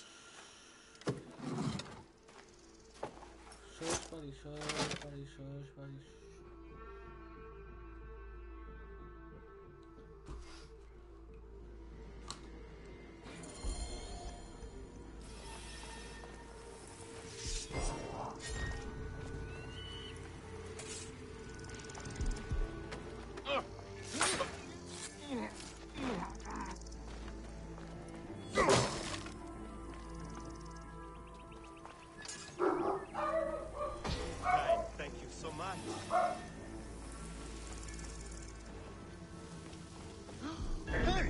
Shush, buddy, shush, buddy, shush, buddy. Thank you so much. Hey!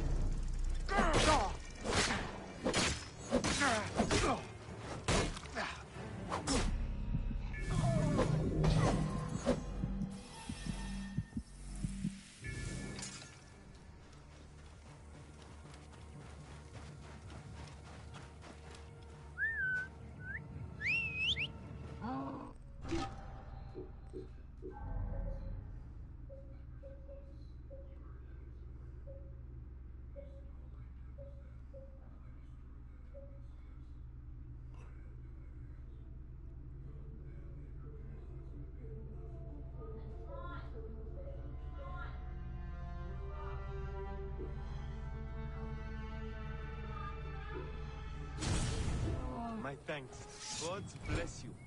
My thanks. God bless you.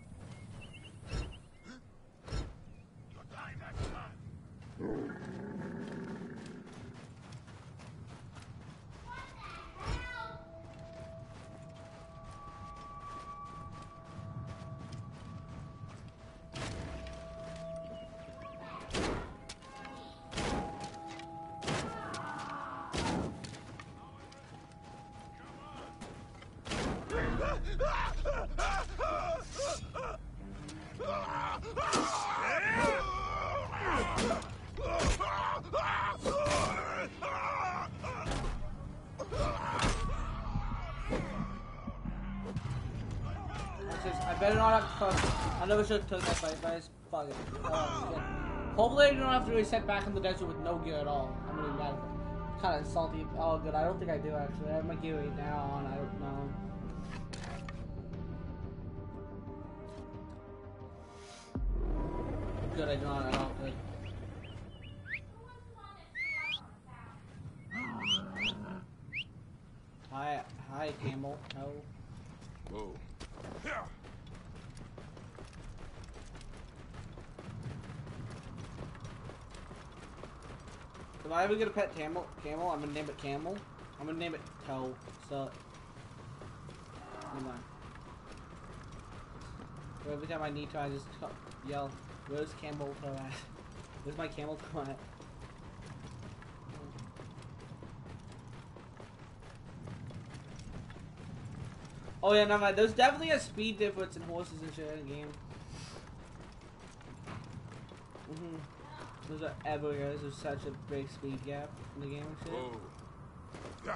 I better not have to fuck. I never should have took that fight, but it's fuck it. Uh, yeah. Hopefully I don't have to really set back in the desert with no gear at all. I'm gonna be mad. Kind of salty. Oh, good. I don't think I do actually. I have my gear right now on. I don't know. Good. I do not at all. Good. Hi, hi, Camel. How? Whoa. if I ever get a pet camel, camel, I'm gonna name it Camel. I'm gonna name it Toe. So, never mind. So every time I need to, I just yell, "Where's Camel Toe at? Where's my Camel Toe at?" Oh yeah, never mind. There's definitely a speed difference in horses and shit in the game. Mm-hmm. There's a, ever is. There's such a big speed gap in the game and shit. Oh. Yeah.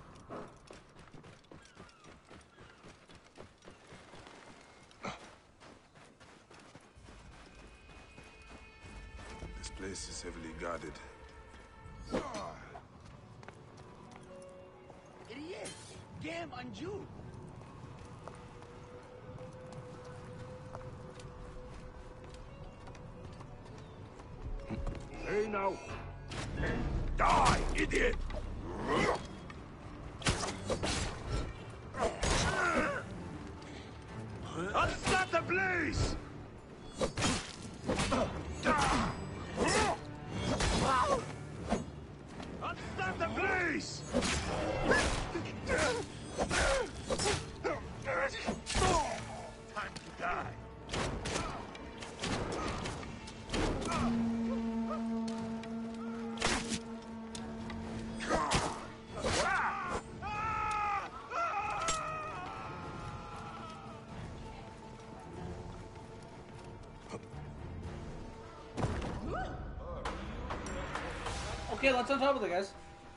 This place is heavily guarded. Idiot! Game on you! Hey now! Die, idiot! Unstop the blaze! Unstop the blaze! Time to die. Okay, let's on top of it, guys.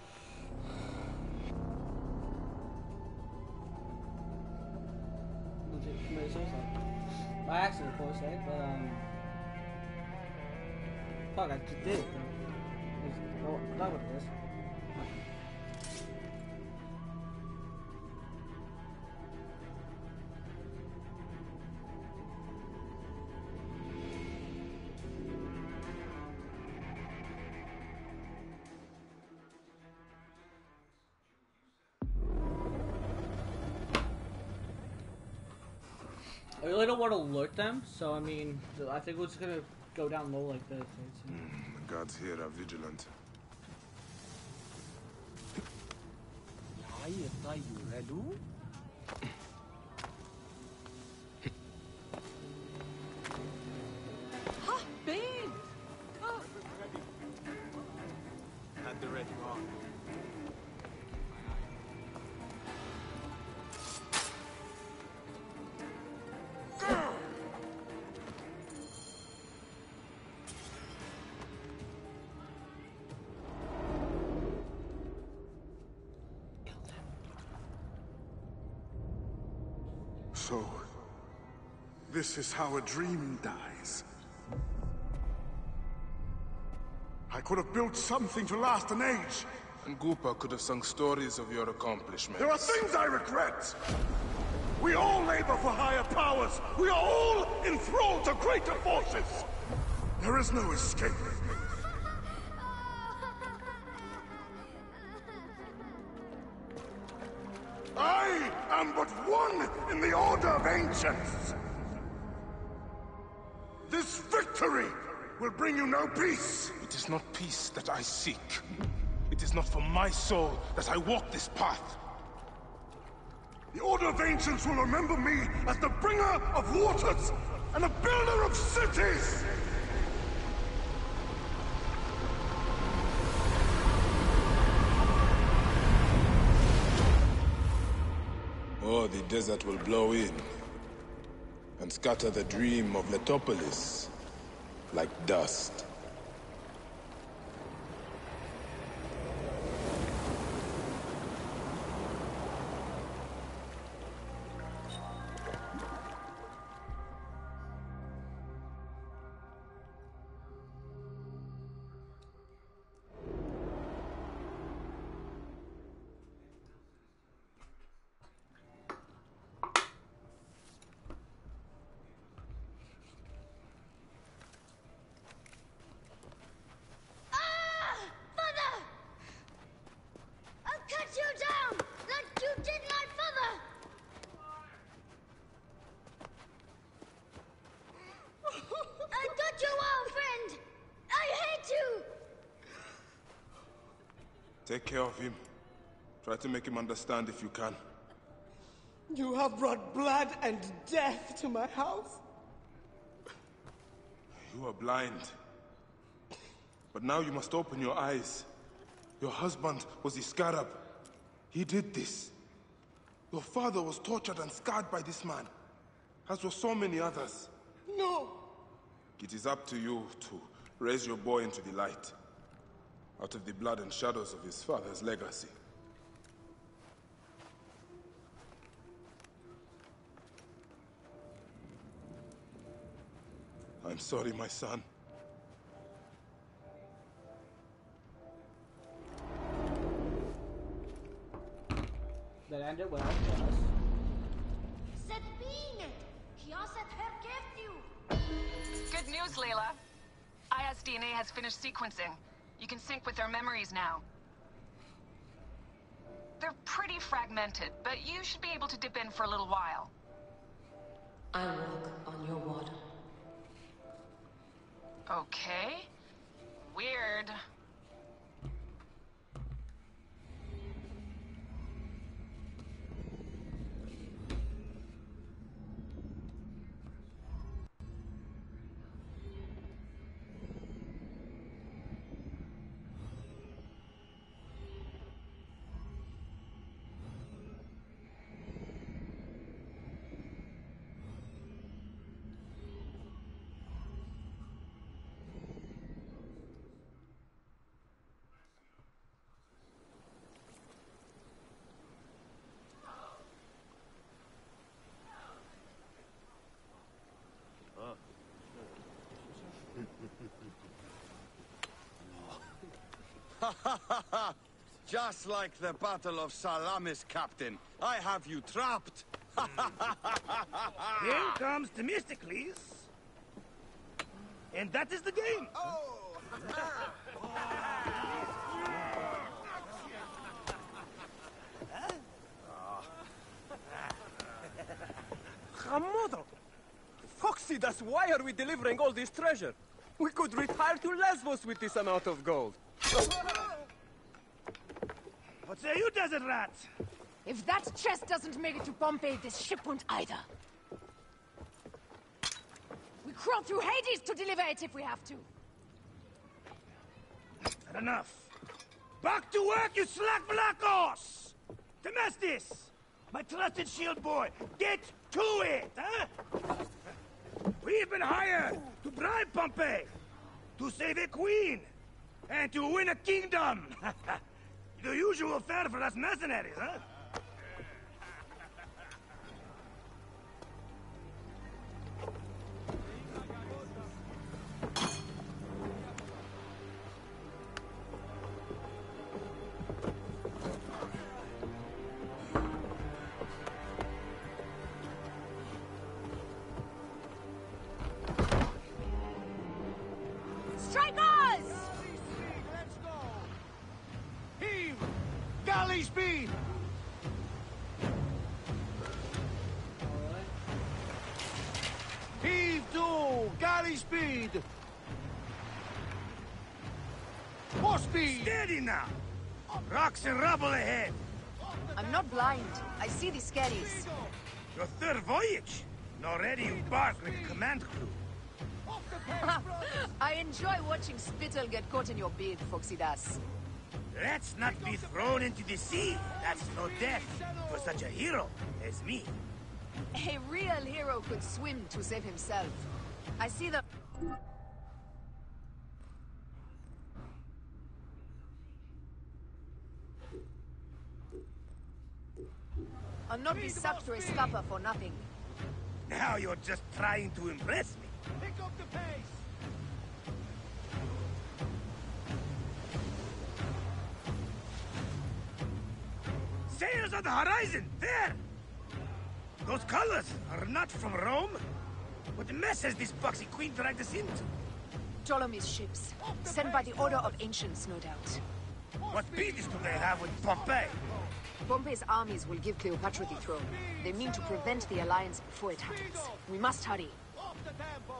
Legit committed suicide. By accident, of course, right? But, um... fuck, I just did it, though. No, I'm done with this. I really don't want to alert them, so I mean, I think we're just gonna go down low like this. Right? So. Mm, the guards here are vigilant. Ha! Bane! Oh. At the ready mark. So, this is how a dream dies. I could have built something to last an age. And Goopa could have sung stories of your accomplishments. There are things I regret. We all labor for higher powers. We are all enthralled to greater forces. There is no escape. I am but one in the Order of Ancients. This victory will bring you no peace. It is not peace that I seek. It is not for my soul that I walk this path. The Order of Ancients will remember me as the bringer of waters and the builder of cities. Or the desert will blow in and scatter the dream of Letopolis like dust. Take care of him. Try to make him understand if you can. You have brought blood and death to my house. You are blind. But now you must open your eyes. Your husband was Iskarab. He did this. Your father was tortured and scarred by this man, as were so many others. No! It is up to you to raise your boy into the light, out of the blood and shadows of his father's legacy. I'm sorry, my son. That ended well, yes. Good news, Layla. I S D N A has finished sequencing. You can sync with their memories now. They're pretty fragmented, but you should be able to dip in for a little while. I walk on your water. Okay. Weird. Just like the Battle of Salamis, Captain. I have you trapped. Here comes Themistocles. And that is the game. Oh! Hamodo! Phoxidas, why are we delivering all this treasure? We could retire to Lesbos with this amount of gold. What say you, desert rats? If that chest doesn't make it to Pompeii, this ship won't either. We crawl through Hades to deliver it if we have to. Not enough. Back to work, you slack Vlachos! Temestis! My trusted shield boy, get to it, huh? We've been hired to bribe Pompey, to save a queen, and to win a kingdom. The usual fare for us mercenaries, huh? Galley speed! Heave to! Galley speed! More speed! Steady now! Rocks and rubble ahead! I'm not blind. I see the skerries. Your third voyage? And already you bark like a command crew. I enjoy watching spittle get caught in your beard, Phoxidas. Let's not be thrown into the sea. That's no death for such a hero as me. A real hero could swim to save himself. I see the... I'll not be sucked through a scupper for nothing. Now you're just trying to impress me. Pick up the pace! Sails on the horizon! There! Those colors are not from Rome. What mess has this boxy queen dragged us into? Ptolemy's ships. Sent by the Order of Ancients, no doubt. What business do they have with Pompeii? Pompey's armies will give Cleopatra the throne. They mean to prevent the alliance before it happens. We must hurry. Off the tempo!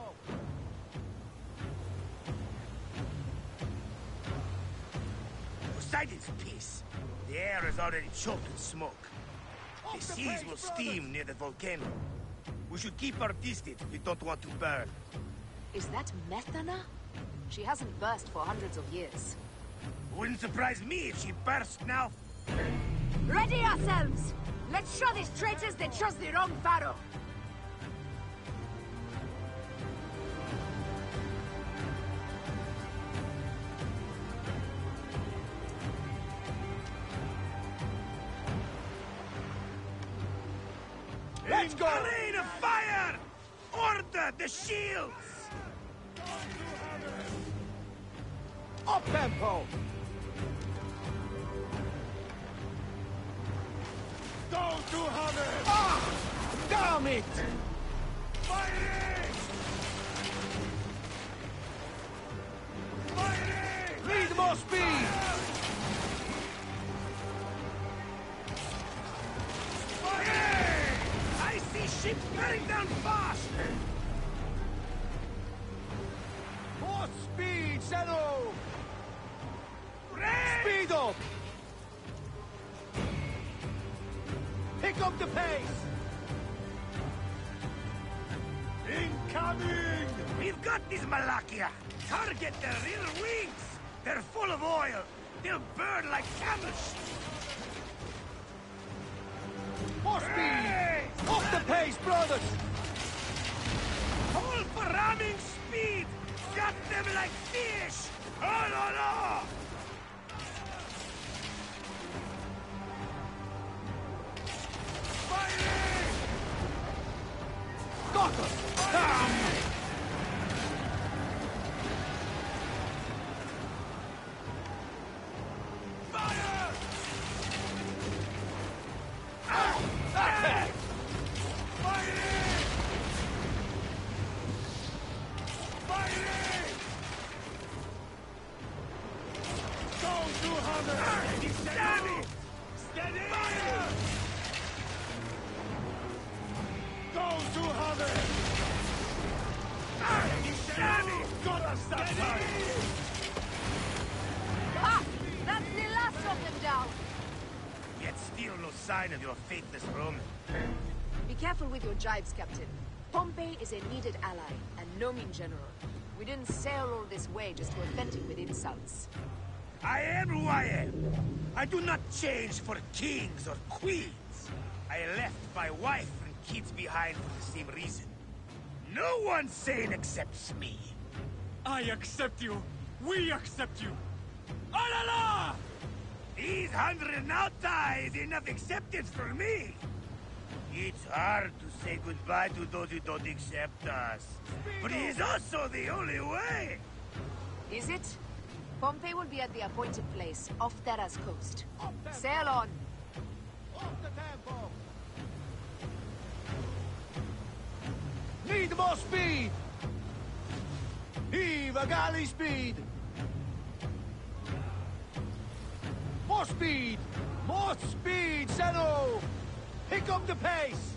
Poseidon's peace. The air is already choked with smoke. The seas will steam near the volcano. We should keep our distance if we don't want to burn. Is that Methana? She hasn't burst for hundreds of years. Wouldn't surprise me if she burst now. Ready ourselves! Let's show these traitors they chose the wrong pharaoh! Let's go! Rain of fire! Order the shields! Up tempo! Go to Hammer! Ah! Damn it! Fighting! Fighting! Need more speed! Fighting! I see ships bearing down fast! More speed, Zeno! Rain! Speed up! Pick up the pace! Incoming! We've got these Malakia! Target their rear wings! They're full of oil! They'll burn like camels! More speed! Up the pace, brothers! Hold for ramming speed! Got them like fish! Oh, no, no! Fighting! Got us! Damn! Fire! Ah! That's it! Fighting! Fighting! Go to Hammer! Steady! Steady! Fire! Go to Hammer! Steady! Gotta stop fighting! Ha! That's the last of them down! Yet still no sign of your faithless Roman. Be careful with your jibes, Captain. Pompey is a needed ally, and no mean general. We didn't sail all this way just to offend him with insults. I am who I am. I do not change for kings or queens. I left my wife and kids behind for the same reason. No one sane accepts me. I accept you. We accept you. Alala! These hundred nauta is enough acceptance for me. It's hard to say goodbye to those who don't accept us. But it is also the only way. Is it? Pompey will be at the appointed place, off Terra's coast. Sail on! Off the tempo! Need more speed! Heave a galley speed! More speed! More speed, Zeno! Pick up the pace!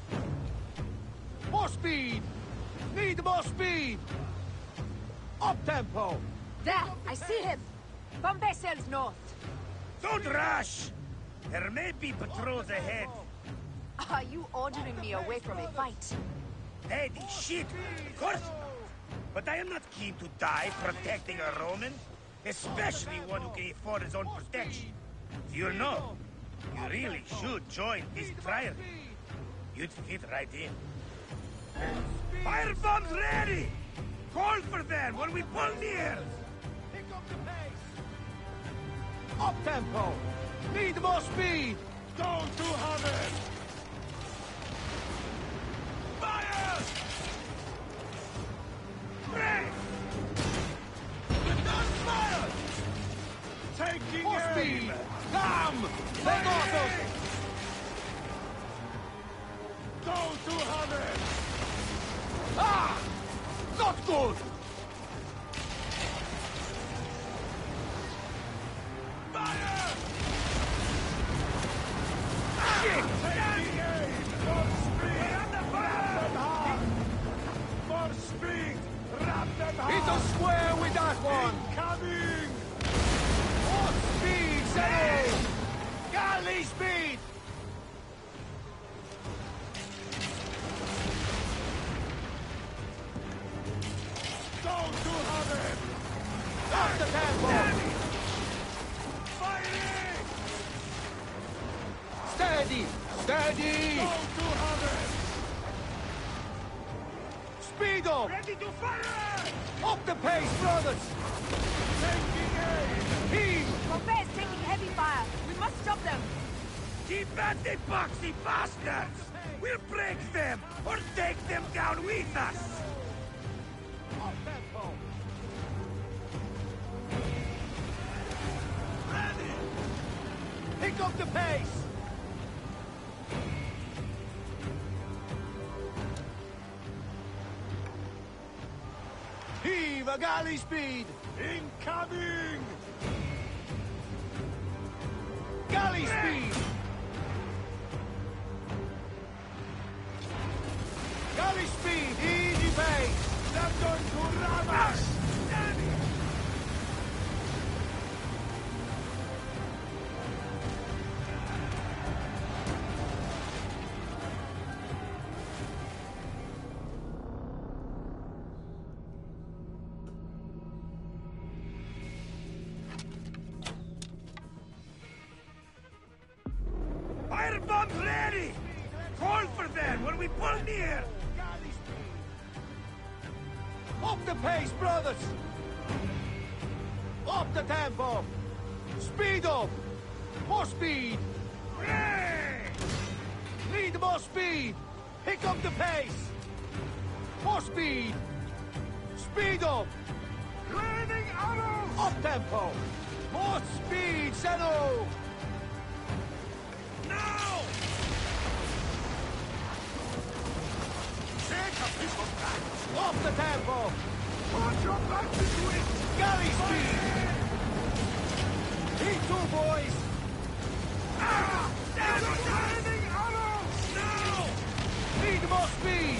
More speed! Need more speed! Up tempo! There! I see him! Pompey sails north. Don't rush! There may be patrols ahead. Are you ordering me away from a fight? Lady, shit! Of course not. But I am not keen to die protecting a Roman. Especially one who can afford his own protection. You know, you really should join this trial. You'd fit right in. Fire bombs ready! Call for them when we pull near! Pick up the pace! Up tempo! Need more speed! Go to Hammer! Fire! Break! Don't fire! Taking More aim! speed! Come! Let off! Go to Hammer! Ah! Not good! Fire! Shit! Taking aim! For speed! Wrap them hard! For speed! Wrap them hard! Hit us square with that one! Incoming! More speed! Steady! Steady! Go two hundred! Speed up! Ready to fire! Up the pace, brothers! Taking aim! Heave! Pompey is taking heavy fire. We must stop them. Keep at the boxy bastards! We'll break them, or take them down with us! Up tempo! Ready! Pick up the pace! Heave a galley speed! Incoming! Galley speed! Galley speed! Easy pace! They're going to ram us! Damn it! Firebombs ready! Call for them when we pull near! Up the pace, brothers! Up the tempo! Speed up! More speed! Hey! Need more speed! Pick up the pace! More speed! Speed up! Raining arrows! Up tempo! More speed, Zeno! Now! Take a piece of that! Off the tempo! Put your back into it! Galley speed! T two, boys! Ah! There's a raining arrows! Now! Need more speed!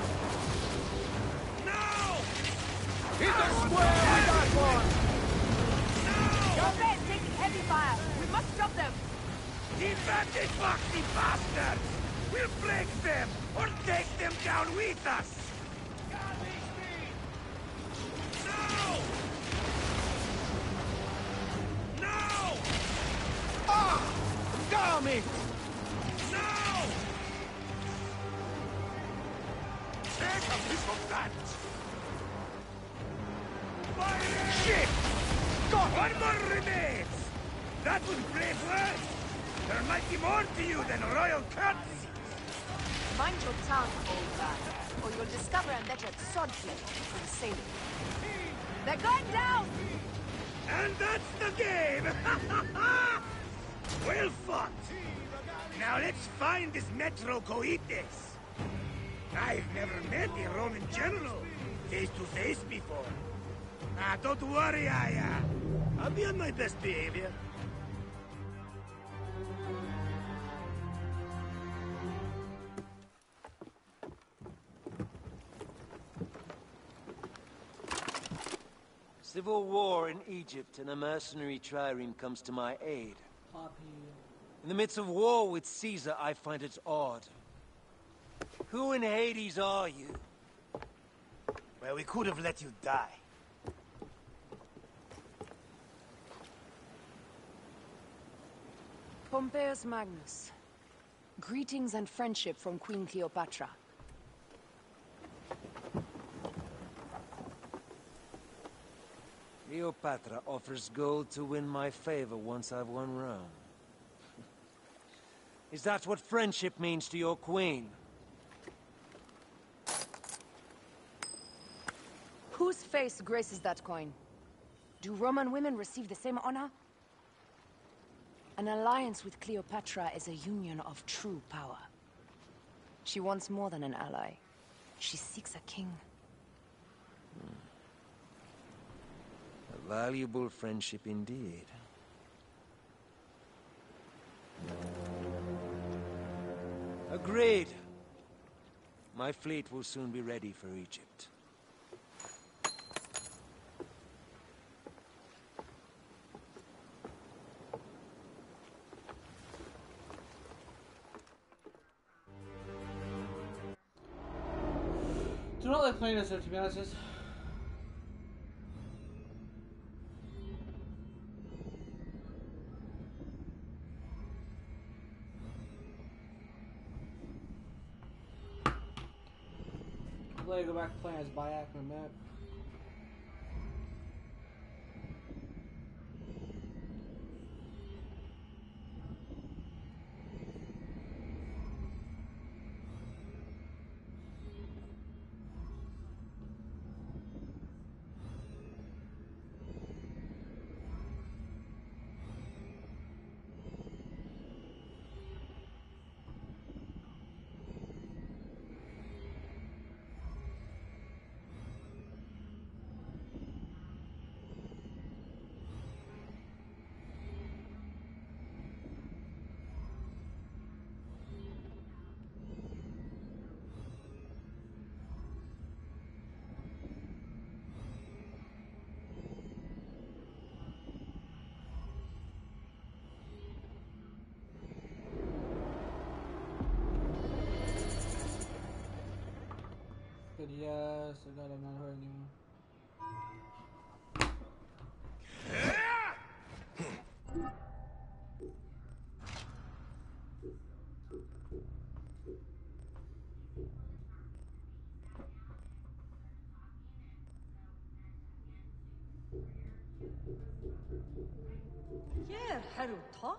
Now! Hit the square with that one! Now! Pompey is taking heavy fire. We must stop them. Keep at the boxy bastards! We'll break them, or take them down with us! Now! Now! Ah! Damn it! Now! Take a piece of that! Fire! Shit! Got One more remains! That was brave work! There might be more to you than royal courtesy! Mind your tongue, old guy, or you'll discover a better swordplay from sailing. They're going down! And that's the game! Well fought! Now let's find this Metro Coites. I've never met a Roman general face to face before. Ah, don't worry, I, uh, I'll be on my best behavior. Civil war in Egypt, and a mercenary trireme comes to my aid. In the midst of war with Caesar, I find it odd. Who in Hades are you? Well, we could have let you die. Pompeius Magnus. Greetings and friendship from Queen Cleopatra. Cleopatra offers gold to win my favor once I've won Rome. Is that what friendship means to your queen? Whose face graces that coin? Do Roman women receive the same honor? An alliance with Cleopatra is a union of true power. She wants more than an ally. She seeks a king. A valuable friendship indeed. Agreed. My fleet will soon be ready for Egypt. Do not like playing this, to be honest. later, go back to playing as Bayek or Matt. Good, yes, I got I'm not hurt anymore. Yeah, Haruto.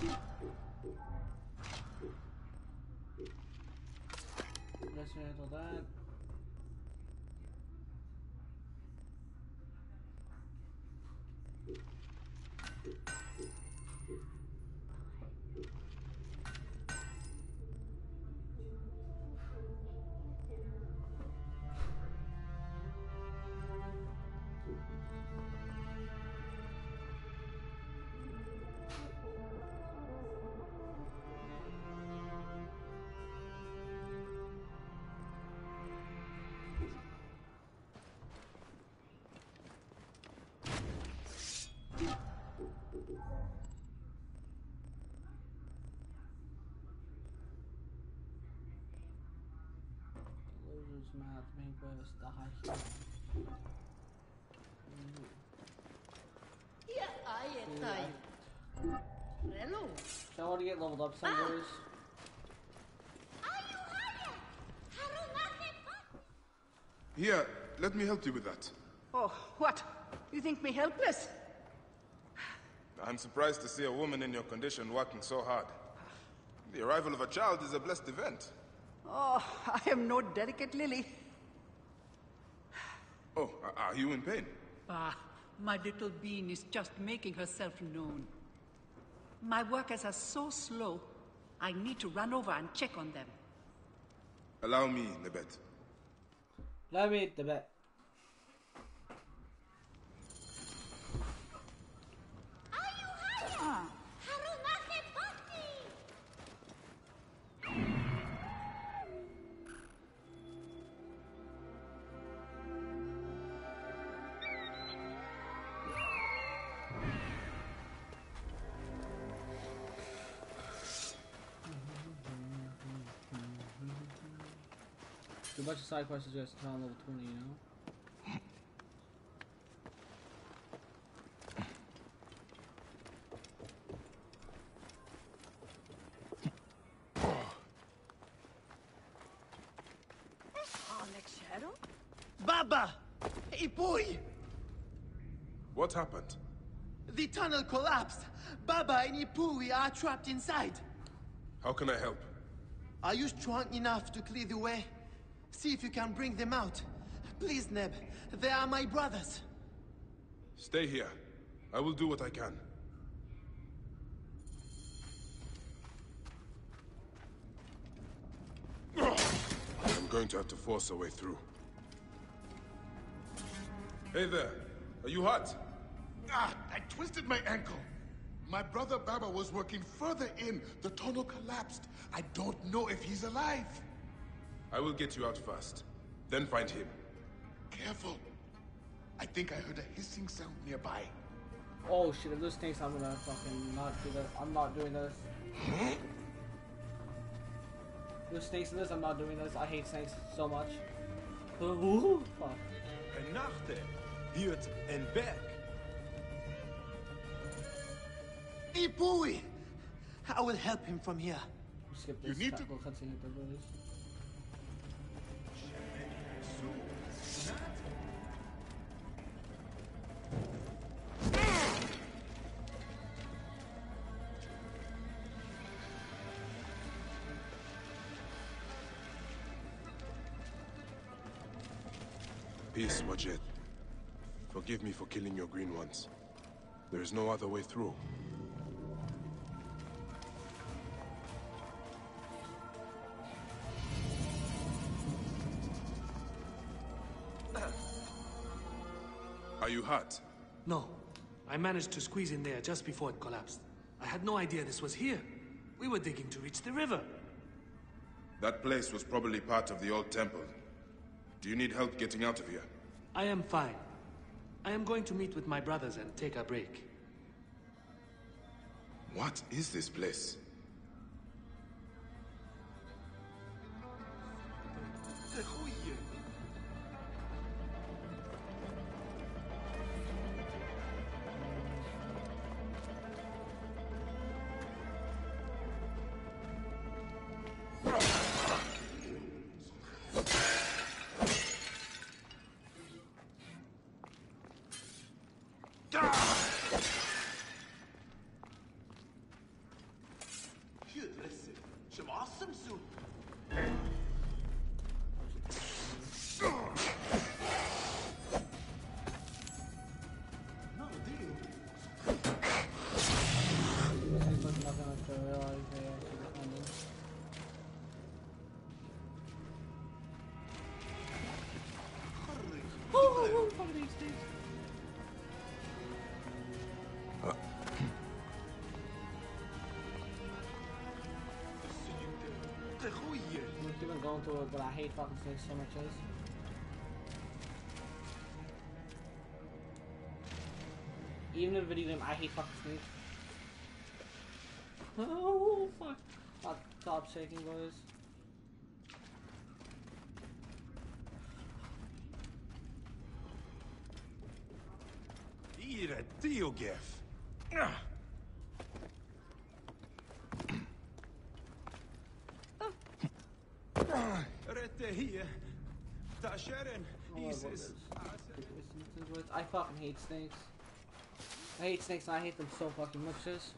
Let's handle that. Losers math being best the high heel. Yeah, I am tired. Hello. So I want to get leveled up some days. Here, let me help you with that. Oh, what? You think me helpless? I'm surprised to see a woman in your condition working so hard. The arrival of a child is a blessed event. Oh, I am no delicate lily. Oh, are you in pain? Ah, my little bean is just making herself known. My workers are so slow, I need to run over and check on them. Allow me, Nebet. Let me, Nebet. Ah. Do a bunch of side quests just until level twenty, you know? Baba! Ipui! What happened? The tunnel collapsed. Baba and Ipui are trapped inside. How can I help? Are you strong enough to clear the way? See if you can bring them out. Please, Neb. They are my brothers. Stay here. I will do what I can. I'm going to have to force a way through. Hey there. Are you hurt? Ah, I twisted my ankle. My brother Baba was working further in. The tunnel collapsed. I don't know if he's alive. I will get you out first. Then find him. Careful. I think I heard a hissing sound nearby. Oh shit, if this stinks, I'm gonna fucking not do that. I'm not doing this. If there's snakes in this, I'm not doing this. I hate snakes so much. Ooh, fuck. Een nachte, Hiert en Beck. Ipui! I will help him from here. Skip this. You need to go cutscene at the village. Peace, Wadjet. Forgive me for killing your green ones. There is no other way through. Are you hurt? No. I managed to squeeze in there just before it collapsed. I had no idea this was here. We were digging to reach the river. That place was probably part of the old temple. Do you need help getting out of here? I am fine. I am going to meet with my brothers and take a break. What is this place? I'm going through it, but I hate fucking snakes so much. Is. Even in video game, I hate fucking snakes. Oh fuck! I'll stop shaking, boys. Eat a deal, Geff. I fucking hate snakes. I hate snakes and I hate them so fucking much. Just.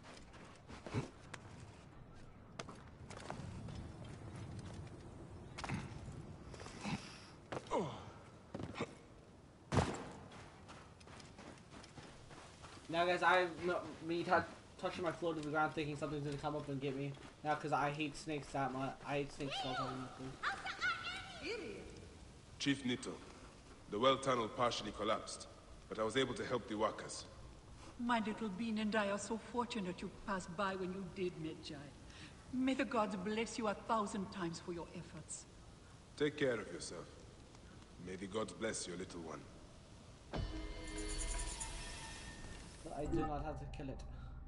Now guys, I me touching my floor to the ground thinking something's gonna come up and get me. Now because I hate snakes that much. I hate snakes so fucking much. Chief Nito, the well tunnel partially collapsed, but I was able to help the workers. My little bean and I are so fortunate you passed by when you did, Medjay. May the gods bless you a thousand times for your efforts. Take care of yourself. May the gods bless your little one. But I do not have to kill it.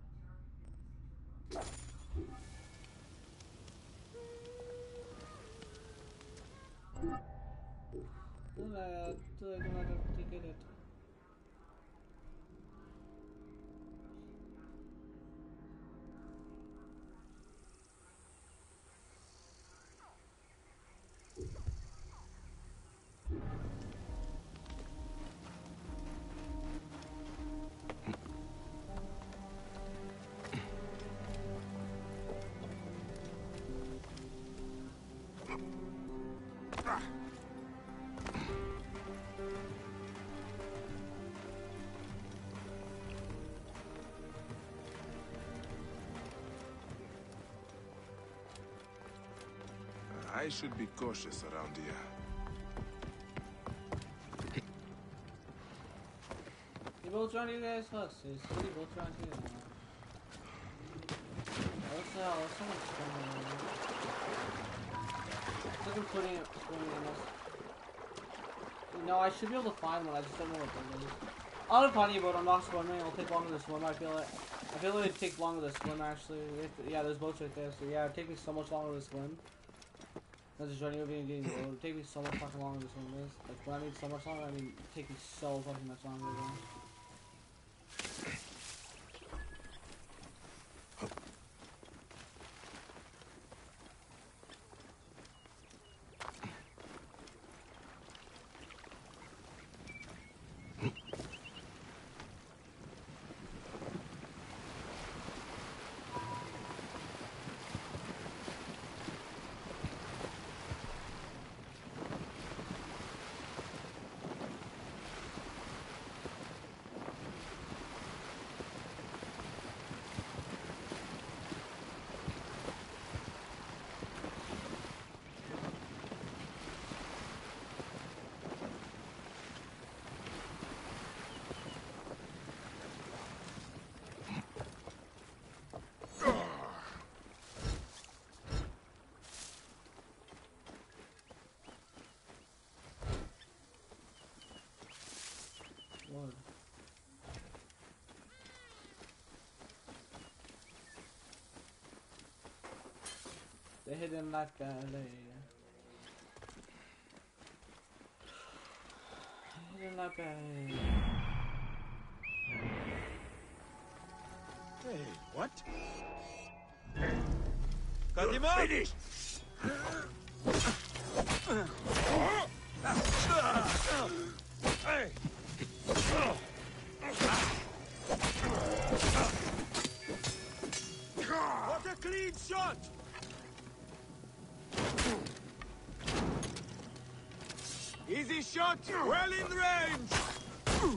Do I do not have to kill it? I should be cautious around here. You both around you guys? What's this? You both around here? What's the hell? What's so much going on here? It's like I'm putting it in this. No, I should be able to find one. I just don't know what that is. On a funny boat, I'm not swimming. It'll take longer to swim. I feel it. I feel it would take longer to swim actually. To, yeah, there's boats right there. So yeah, it'd take me so much longer to swim. I'm just running over and getting bored. It would take me so much fucking longer to swim this. Like when I mean so much longer, I mean it'd take me so fucking much longer to go. The Hidden Life Ballet. Hidden Life Ballet. Hey, what? Cut him up! Finished! Hey! What a clean shot! Easy shot, well in range!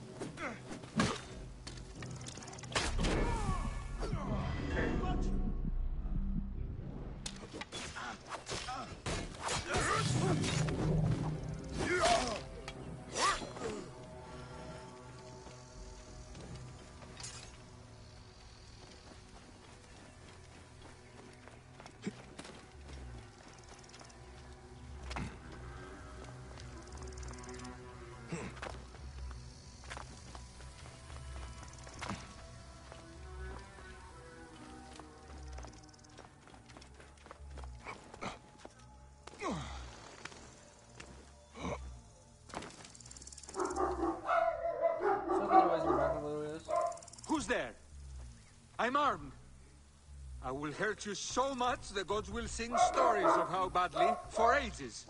Who's there? I'm armed. I will hurt you so much the gods will sing stories of how badly for ages.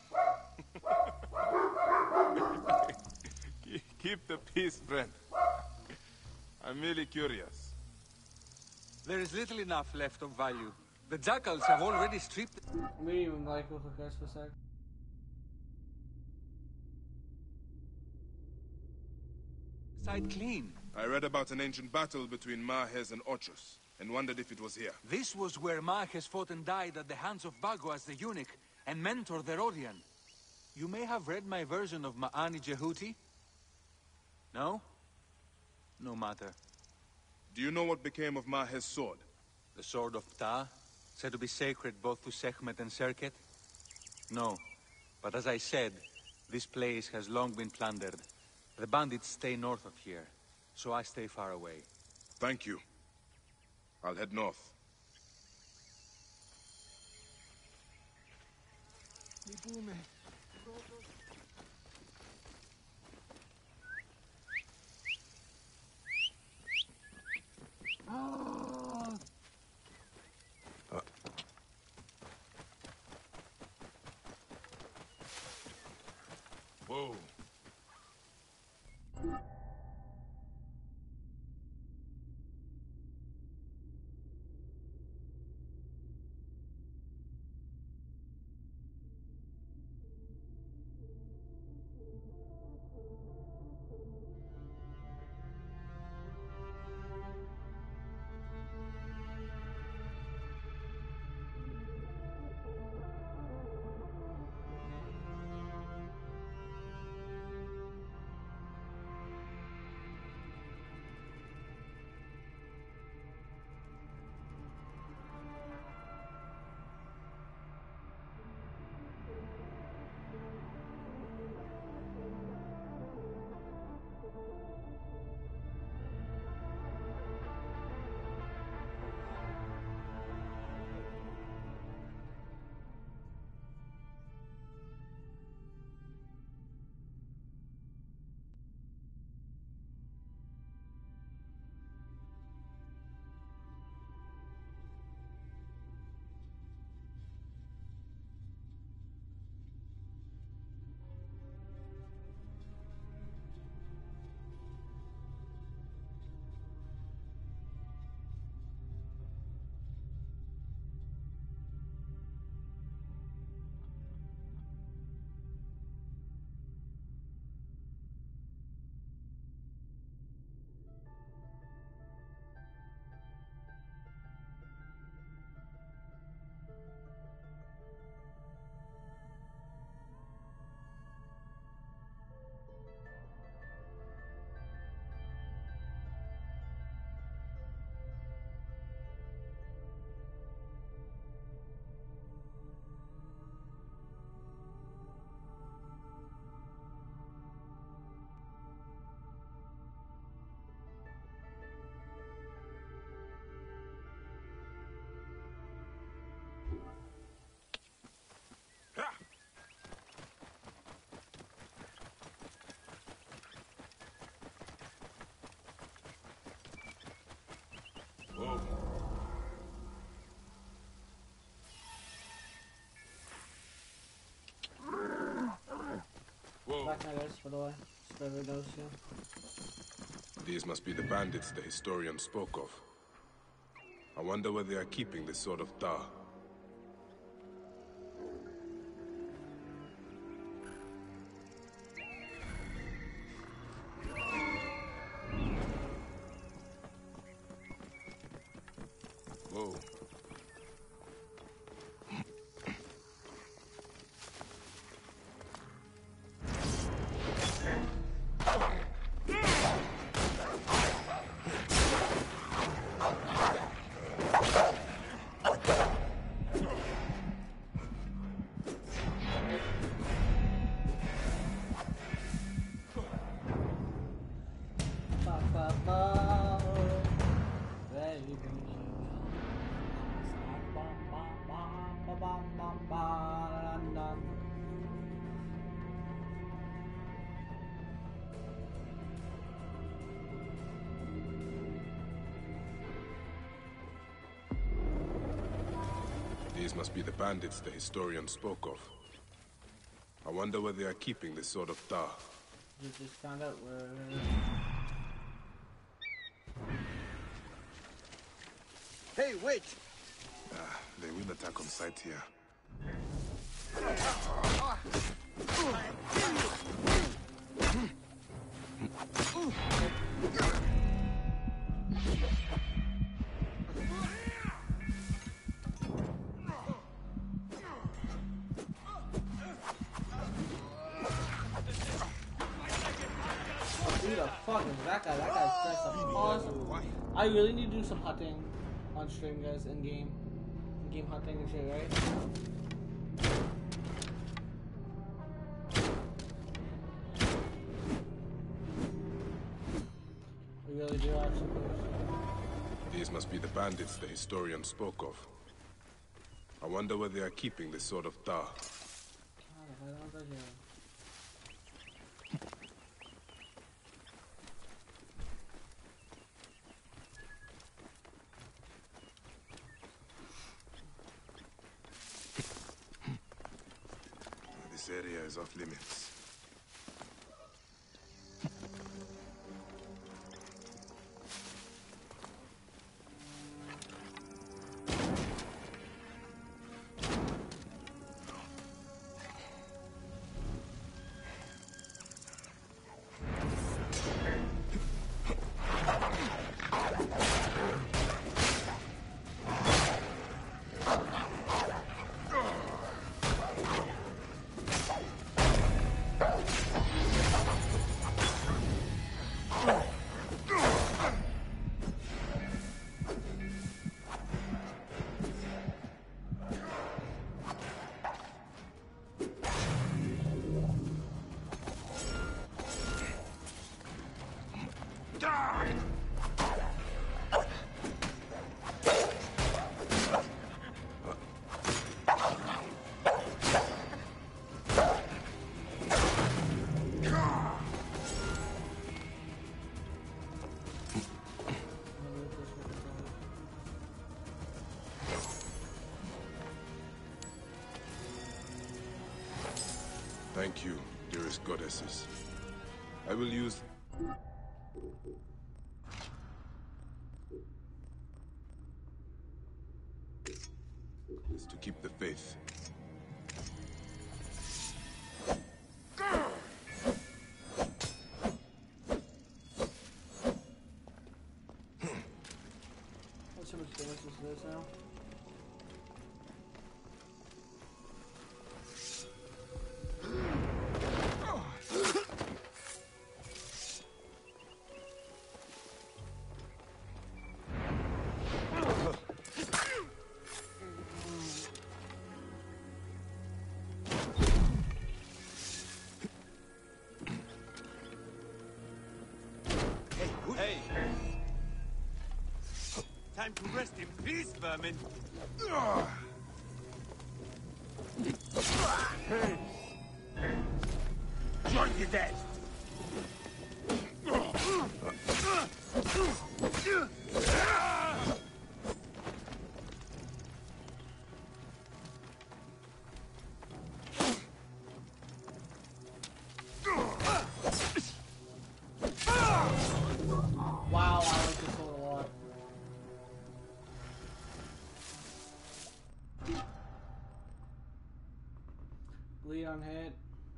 Keep the peace, friend. I'm merely curious. There is little enough left of value. The jackals have already stripped... Me even like with a for a sec. Side clean. I read about an ancient battle between Mahes and Ochus, and wondered if it was here. This was where Mahes fought and died at the hands of Bagoas the eunuch, and Mentor the Rodian. You may have read my version of Ma'ani Jehuti? No? No matter. Do you know what became of Mahes' sword? The sword of Ptah? Said to be sacred both to Sekhmet and Serket? No. But as I said, this place has long been plundered. The bandits stay north of here, so I stay far away. Thank you. I'll head north. Whoa. attacking, I guess, by the way. Just so everyone knows, yeah. These must be the bandits the historian spoke of. I wonder where they are keeping this Sword of Tar. Whoa. These must be the bandits the historian spoke of. I wonder where they are keeping this Sword of Tar. You just found out where... Hey, wait! Ah, they will attack on sight here. Who the fuck is that guy? That guy's dressed up awesome. I really need to do some hunting on stream, guys, in game. In game hunting and shit, right? I really do actually. These must be the bandits the historian spoke of. I wonder where they are keeping this Sword of Tar. God, if I don't go here. This area is off limits. Thank you, dearest goddesses. I will use... this to keep the faith. What's so much damage is this now? Hey! Time to rest in peace, vermin! Hey! Join the dead! Lead on hit.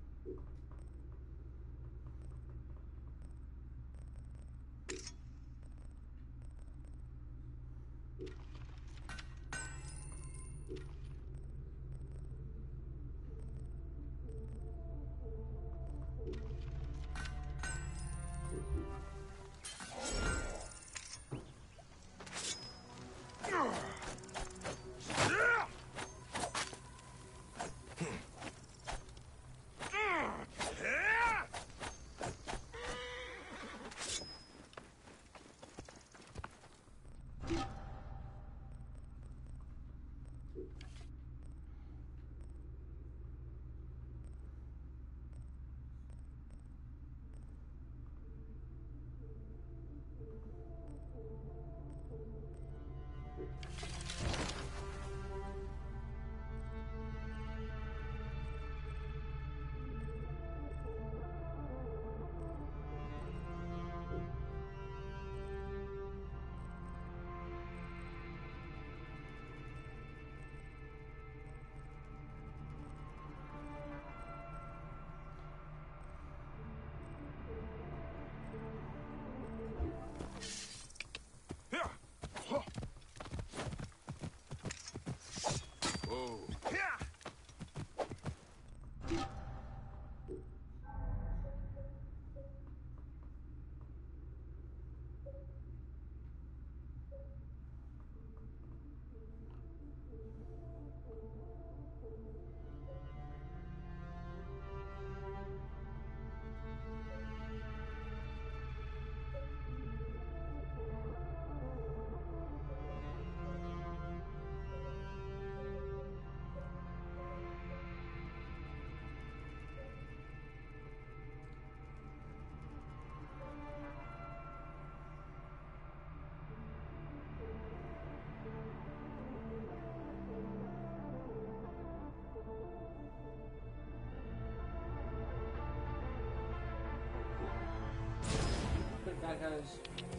That goes.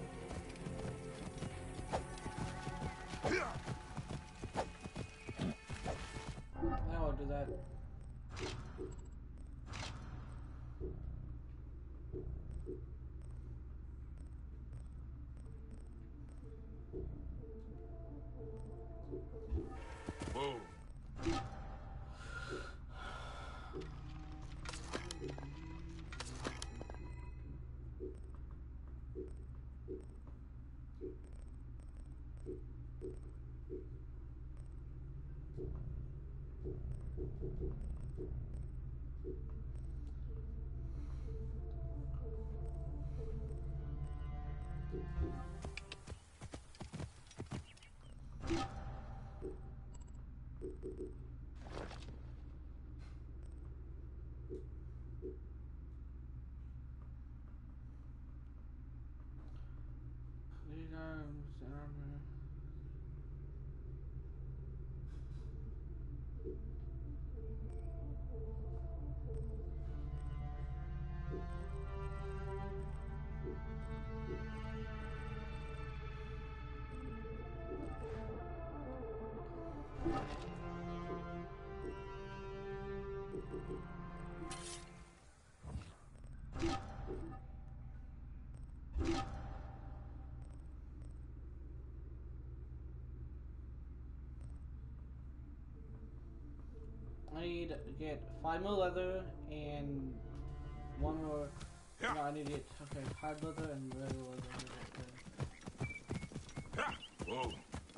Now I'll do that. Whoa. These arms, armor. I need to get five more leather and one more. No, I need to get okay, hard leather and red leather. Whoa.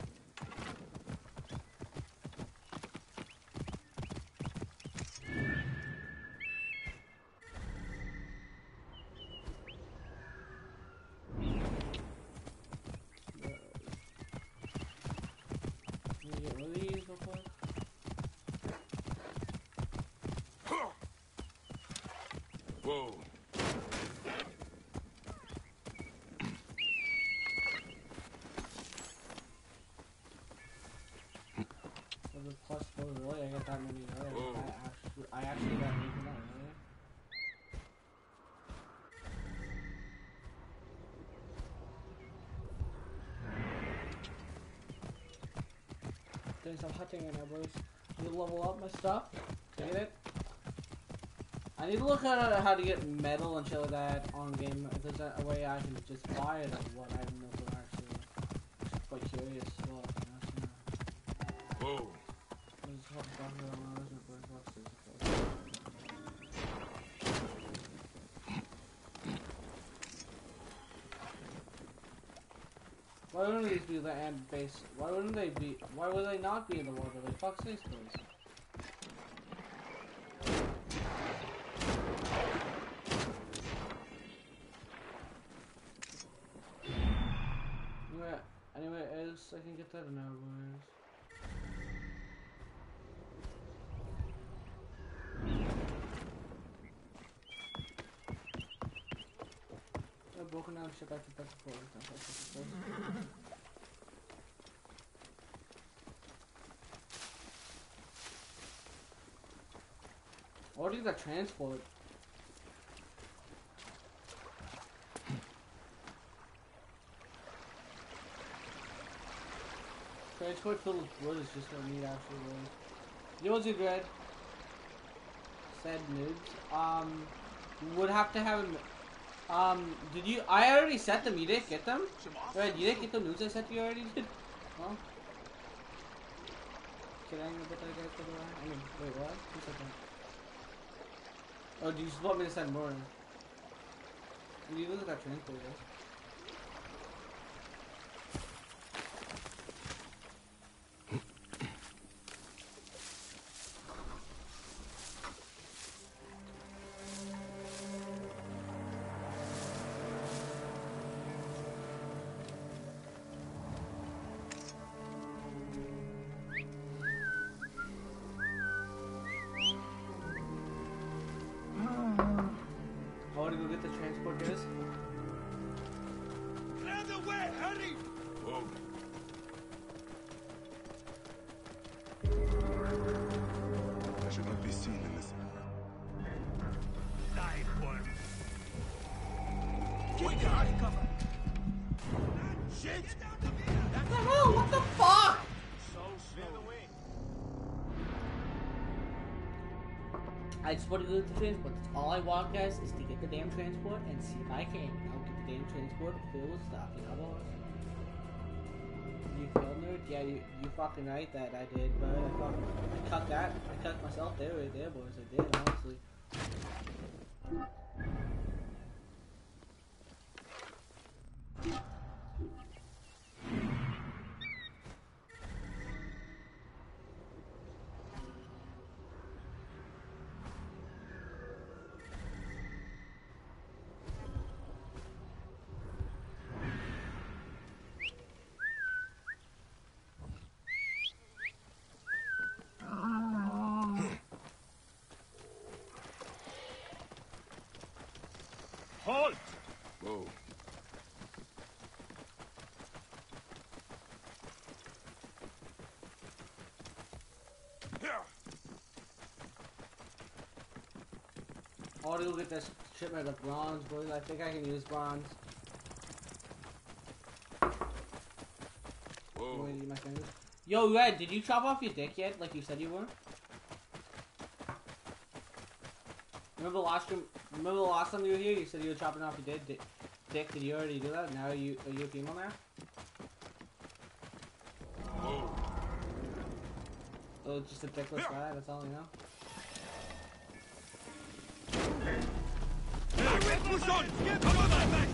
Need to get one of these real quick. Whoa. Was it plus four really? I got that many earlier. I actually, I actually got many from that earlier. Doing some hunting in our boys. You level up my stuff. Get it? I need to look at how to get metal and shit like that on game. If there's a, a way I can just buy it or what, I don't know if I'm actually just quite curious. Well, you know, Whoa. Why wouldn't these be the end base? Why wouldn't they be? Why would they not be in the water? Like, fuck these place. Anyway, anyway, else I can get that in our words. I've broken down shit back to back to forward. Or do that transport? Transport filled with wood is just what I need actually. Really. You know what's a good? Said noobs. Um, would have to have him. Um, did you? I already set them. You didn't get them? Right? You didn't get the news I sent you already? Did? Well, kidding about that guy for the line? I mean, wait, what? Who said that? Oh, do you just want me to send more? And you look at that transport, yes? I just want to go to the transport. That's all I want, guys, is to get the damn transport and see if I can. I'll get the damn transport filled with stuff, you know, boys? You feel nerd? Yeah, you, you fucking right that I did, but I fucking, I cut that. I cut myself there, right there, boys. I did, honestly. Halt! Whoa. I want to go get this shipment of bronze, boys. I think I can use bronze. Whoa. Wait, my fingers. Yo, Red, did you chop off your dick yet, like you said you were? Remember last time? Remember the last time you were here? You said you were chopping off your dick. Dick, did you already do that? Now are you are you a female now? Whoa. Oh, just a dickless guy. That's all you know. Push on! Come on, back!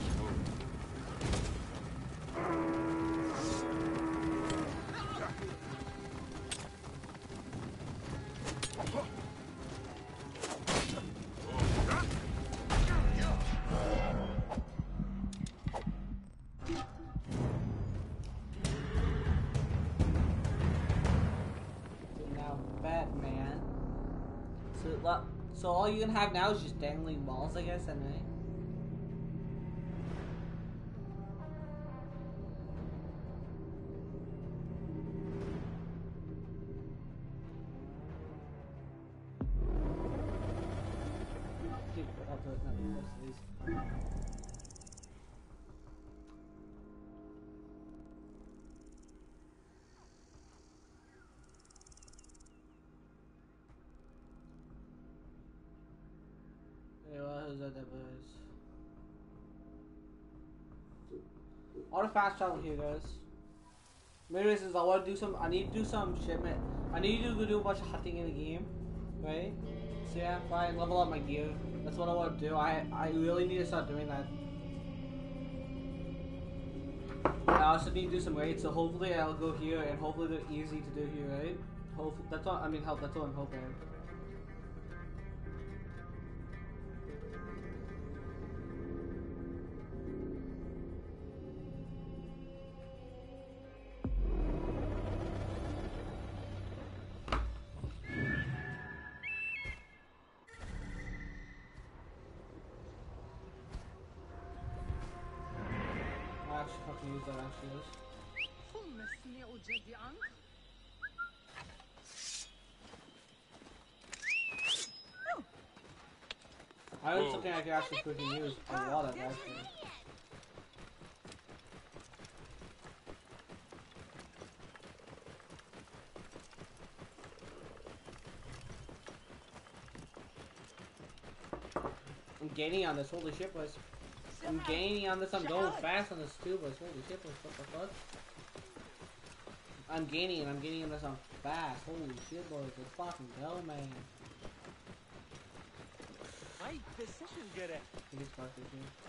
So all you can have now is just dangling walls, I guess, and right? Dude, I'll do it now. Most of these. da, da, boys. I want to fast travel here, guys. Main reason is I want to do some. I need to do some shipment. I need to do a bunch of hunting in the game, right? So yeah, fine. Level up my gear. That's what I want to do. I I really need to start doing that. I also need to do some raids, so hopefully I'll go here, and hopefully they're easy to do here, right? Hopefully, that's what I mean. Help. That's what I'm hoping. Use that actually is. I heard something I could actually freaking use a lot of actually. I'm gaining on this, holy shit boys. I'm gaining on this, I'm going fast on this too, boys. Holy shit, boys, what the fuck? I'm gaining and I'm gaining on this, I'm fast. Holy shit, boys, let's fucking go, man. My decision, get it. It is fucking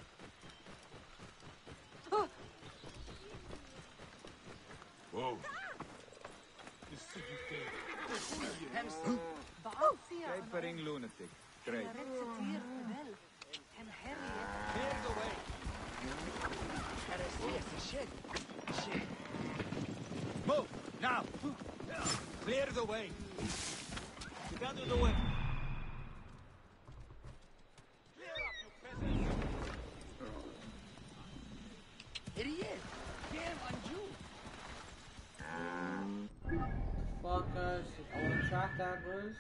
Whoa. Capering lunatic. Great. Clear the way. Move! Now! Clear the way! Get out of the way! Clear up, you peasants! Idiot! Damn on you! Fuck us. I wanna track that, boys.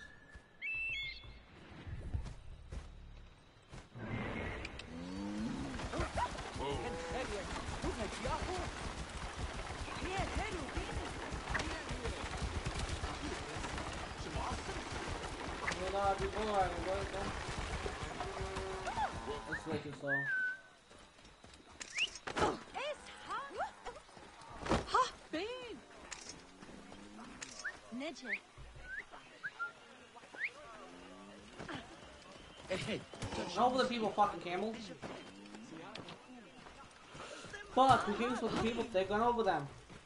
It's way too slow. Hey, over the people, fucking camels. Fuck, who cares what the people? They're going over them.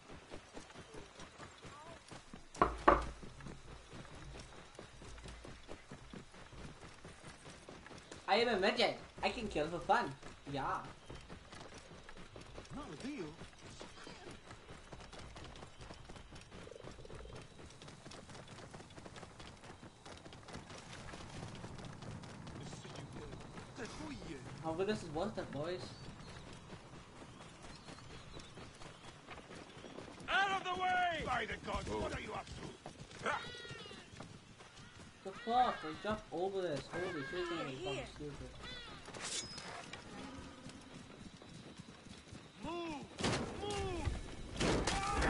I am a midget. I can kill for fun. Yeah. Not a deal. However, this is worth it, boys. Out of the way! By the gods, what are you up to? The fuck? They jumped over this. Holy shit, they're fucking stupid. Move! Move!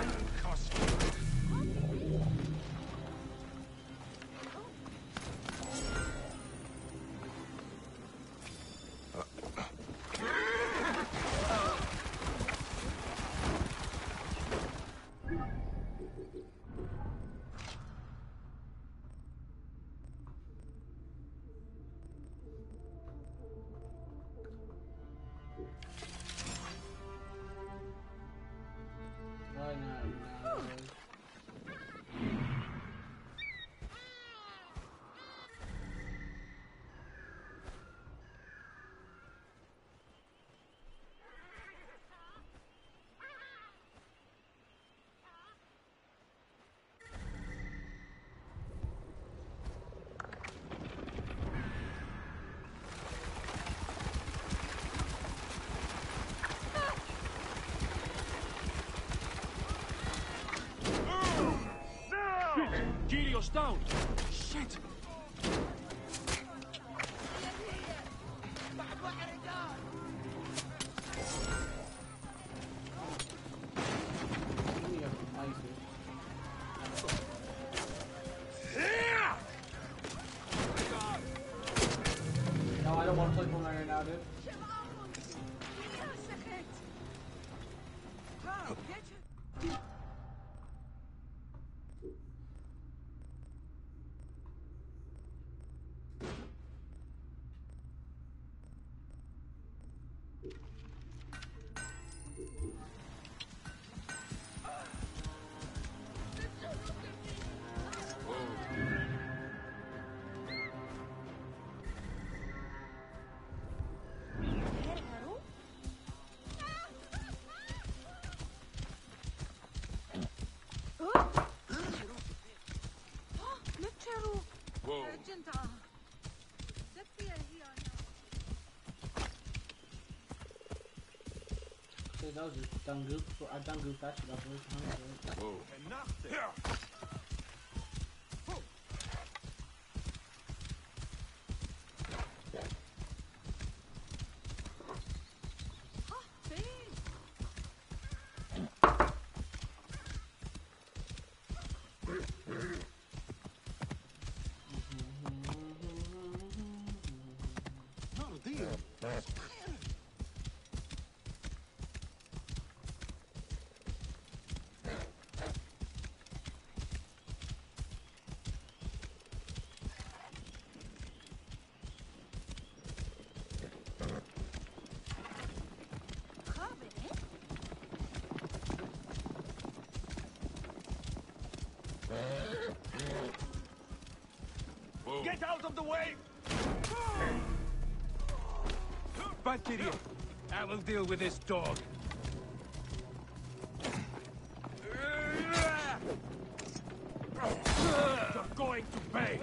Why not? No, boys. Gilio's down! Shit! No, I don't want to play Pomeranian. So that was just done goof. I done goof that shit up first time. Whoa. Get out of the way! Valkyrie, I will deal with this dog. You're going to pay!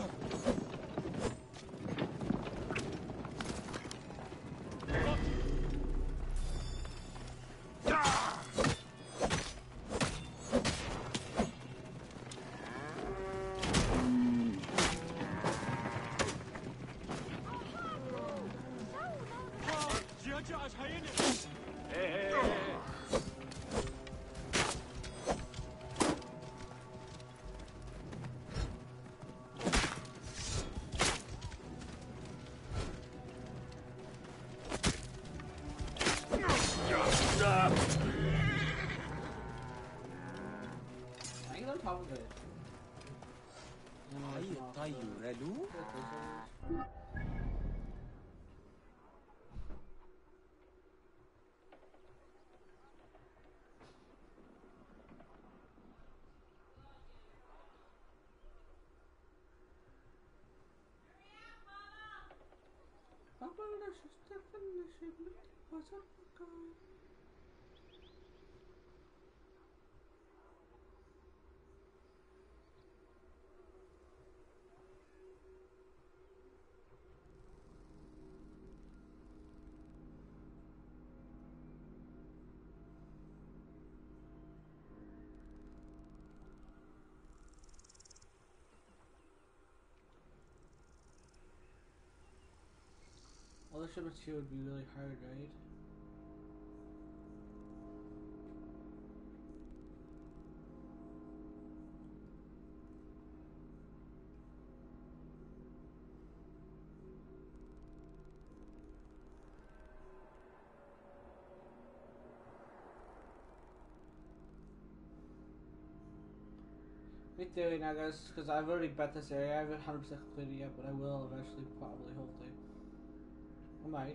All the shipments here would be really hard, right? Me too, now guys, because I've already bet this area. I haven't one hundred percent completed yet, but I will eventually, probably, hopefully. I might.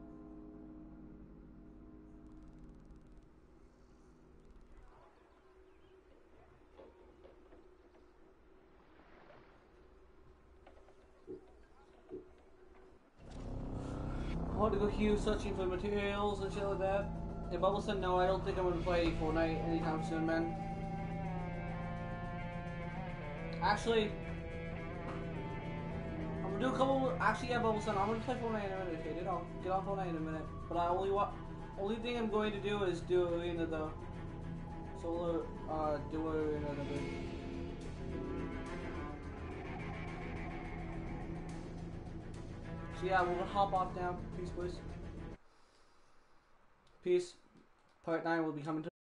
I want to go queue searching for materials and shit like that. If Bubble said no, I don't think I'm going to play Fortnite anytime soon, man. Actually, I'm gonna do a couple. Actually, yeah, Bubble said I'm gonna play Fortnite in a minute. Okay, dude, I'll get on Fortnite in a minute. But I only what only thing I'm going to do is do arena though. Solo, uh, do arena though. So yeah, we'll hop off now. Peace, boys. Peace. Part nine will be coming to